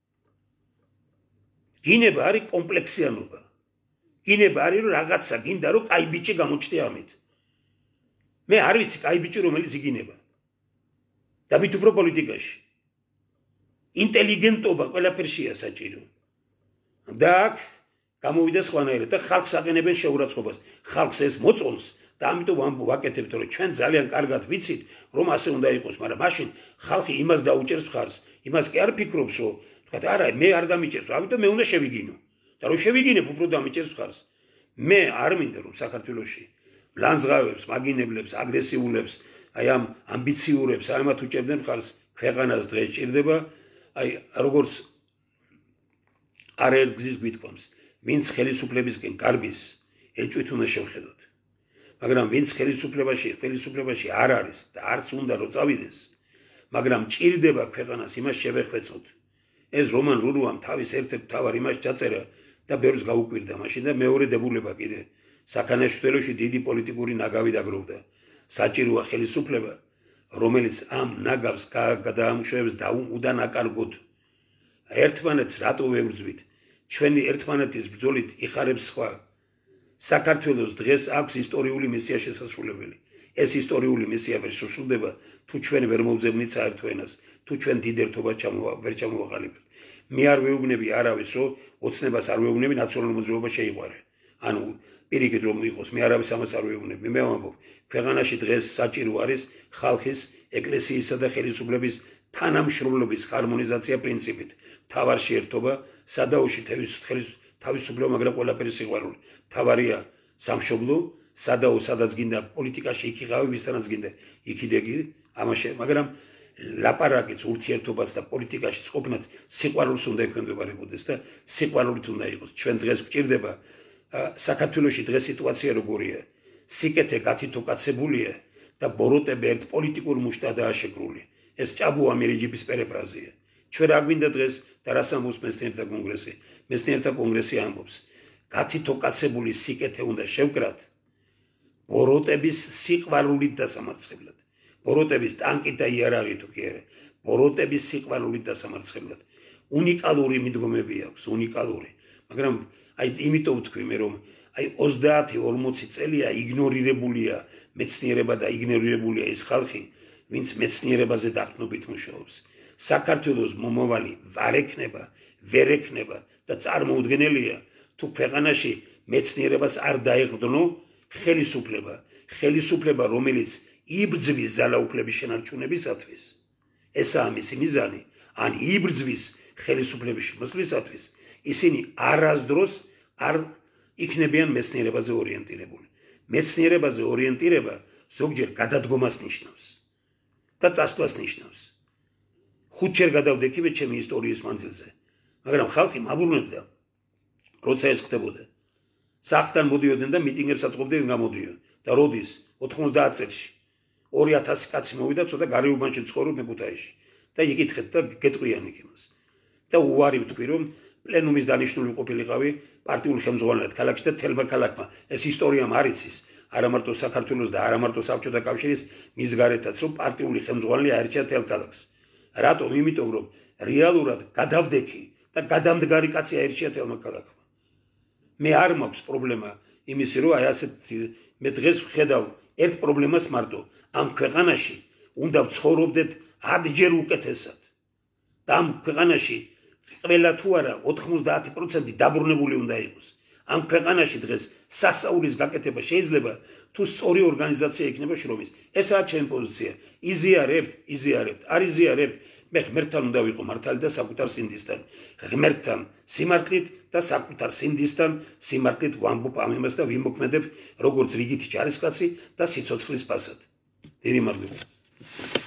გინება არის კომპლექსიანობა გინება არის რომ რაღაცა გინდა რომ კაი ბიჭი გამოჩნდე ამით მე არ ვიცი კაი ბიჭი რომელიც იგინება და მით უფრო პოლიტიკაში ინტელიგენტობა ყველაფერშია საჭირო და აქ გამოვიდა სხვანაირად და ხალხს აყენებენ შეურაცხყოფას ხალხს ეს მოწონს და ამიტომ ვაკეთებთ რომ ჩვენ ძალიან კარგად ვიცით რომ ასე უნდა იყოს მაგრამ მაშინ ხალხი იმას დაუჭერს მხარს იმას კი არ ფიქრობს რომ თქვა არა მე არ დამიჭერს ამიტომ მე უნდა შევიგინო და რომ შევიგინებ უფრო დამიჭერს მხარს მე არ მინდა რომ საქართველოში ლანძღავებს მაგინებლებს აგრესიულებს აი ამ ამბიციურებს ამათ უჭერდნენ მხარს ქვეყანას დღეს ჭირდება აი როგორც არაერთ გზის გვითქვამს ვინც ხელისუფლებისკენ გარბის ეჭვით უნდა შევხედოთ მაგრამ ვინც ხელისუფლებაში არ არის და არც უნდა რომ წავიდეს მაგრამ ჭირდება ქვეყანას იმას შევეხვეწოთ ეს რომან რურუამ თავის ერთ-ერთ მთავარ იმას ჩაწერა და ბევრს გაუკვირდა მაშინ და მეორე დებულება კიდე საქანაშვილოში დიდი პოლიტიკური ნაგავი დაგროვდა საჭიროა ხელისუფლება რომელიც ამ ნაგავს გადაამუშავებს და უდანაკარგოთ ერთმანეთს რატო ვებრძვით ჩვენი ერთმანეთის ბრძოლით იხარებს სხვა საქართველოს დღეს აქვს ისტორიული მისია შესასრულებელი ეს ისტორიული მისია ვერ შესრულდება თუ ჩვენ ვერ მოვძებნით საერთო ენას თუ ჩვენ დიდ ერთობას ვერ ჩამოვაყალიბებთ მე არ ვეუბნები არავის რომ ოცნებას არ ვეუბნები ნაციონალურ მოძრაობა შეიყვარე ანუ პირიქით რომ იყოს მე არავის ამას არ ვეუბნები მე ვამბობ ქვეყანაში დღეს საჭირო არის ხალხის ეკლესიისა და ხელისუფლების თანამშრომლობის ჰარმონიზაცია პრინციპით თავარში ერთობა სადაოში თავისუფლება მაგრამ ყველაფერი სიყვარული თავარია სამშობლო სადაო სადაც გინდა პოლიტიკაში იქ იყავი ვისთანაც გინდა იქიდეგი ამაში მაგრამ ლაპარაკიც ურთიერთობას და პოლიტიკაში ყოფნაც სიყვარულს უნდა ექვემდებარებოდეს და სიყვარულით უნდა იყოს ჩვენ დღეს გვჭირდება საქართველოში დღეს სიტუაცია როგორია სიკეთე გათითოკაცებულია და ბოროტები ერთ პოლიტიკურ მუშტადაა შეკრული ეს ჭაბუა მერიჯიბის პერეფრაზია ჩვენ რა გვინდა დღეს და რას ამბობს მეცნიერთა კონგრესი მეცნიერთა კონგრესი ამბობს გათითოკაცებული სიკეთე უნდა შევკრათ ბოროტების სიყვარულით დასამარცხებლად ბოროტების ტანკით და იარაღით თუ კი არა ბოროტების სიყვარულით დასამარცხებლად უნიკალური მიდგომები აქვს უნიკალური მაგრამ აი იმიტომ ვთქვი მე რომ აი 30-40 წელია იგნორირებულია მეცნიერება და იგნორირებულია ის ხალხი ვინც მეცნიერებაზე დაყრდნობით მუშაობს საქართველოს მომავალი ვერ ექნება და წარმოუდგენელია თუ ქვეყანაში მეცნიერებას არ დაეყრდნო ხელისუფლება რომელიც იბრძვის ძალაუფლების შენარჩუნებისათვის ესაა მისი მიზანი ან იბრძვის ხელისუფლებაში მოსვლისათვის, ისინი არასდროს არ იქნებიან მეცნიერებაზე ორიენტირებული. მეცნიერებაზე ორიენტირება ზოგჯერ გადადგომას ნიშნავს და წასვლას ნიშნავს. 5 ჯერ გადავდექი ჩემი ისტორიის მანძილზე, მაგრამ ხალხი მაბრუნებდა, როცა ეს ხდებოდა. სახლთან მოდიოდნენ და მიტინგებს აწყობდნენ გამოდიო და როდის 90 წელს 2000 კაცი მოვიდა ცოტა გარეუბანში ცხოვრობ მეკუთაისში და იკითხეთ და გეტყვიან იქ იმას. და უარი ვთქვი რომ პლენუმის დანიშნული ყოფილიყავი პარტიული ხელმძღვანელად ქალაქში და თელმა ქალაქმა ეს ისტორია მარიცის არა მარტო საქართველოს და არა მარტო საბჭოთა კავშირის მის გარეთაც რომ პარტიული ხელმძღვანელი აერჩია თელ ქალაქს. რატომ? იმიტომ რომ რეალურად გადავდექი და გადამდგარი კაცი აერჩია თელმა ქალაქმა. მე არ მაქვს პრობლემა იმისი რომ აი ასეთ მე დღეს ვხედავ ერთ პრობლემას მარტო ამ ქვეყანაში უნდა ვცხოვრობდეთ 10 ჯერ უკეთესად და ამ ქვეყანაში ყველა თუ არა 90% დაბრუნებული უნდა იყოს. ამ ქვეყანაში დღეს სასწაულის გაკეთება შეიძლება თუ სწორი ორგანიზაცია იქნება შრომის. ესაა ჩემი პოზიცია. იზიარებთ, არ იზიარებთ, მე ღმერთთან უნდა ვიყო მართალი და საკუთარ სინდისთან. ღმერთთან სიმართლით და საკუთარ სინდისთან სიმართლით ვამბობ ამ იმას და ვიმოქმედებ როგორც რიგითი ჯარისკაცი და სიცოცხლის ფასად. დიდი მადლობა.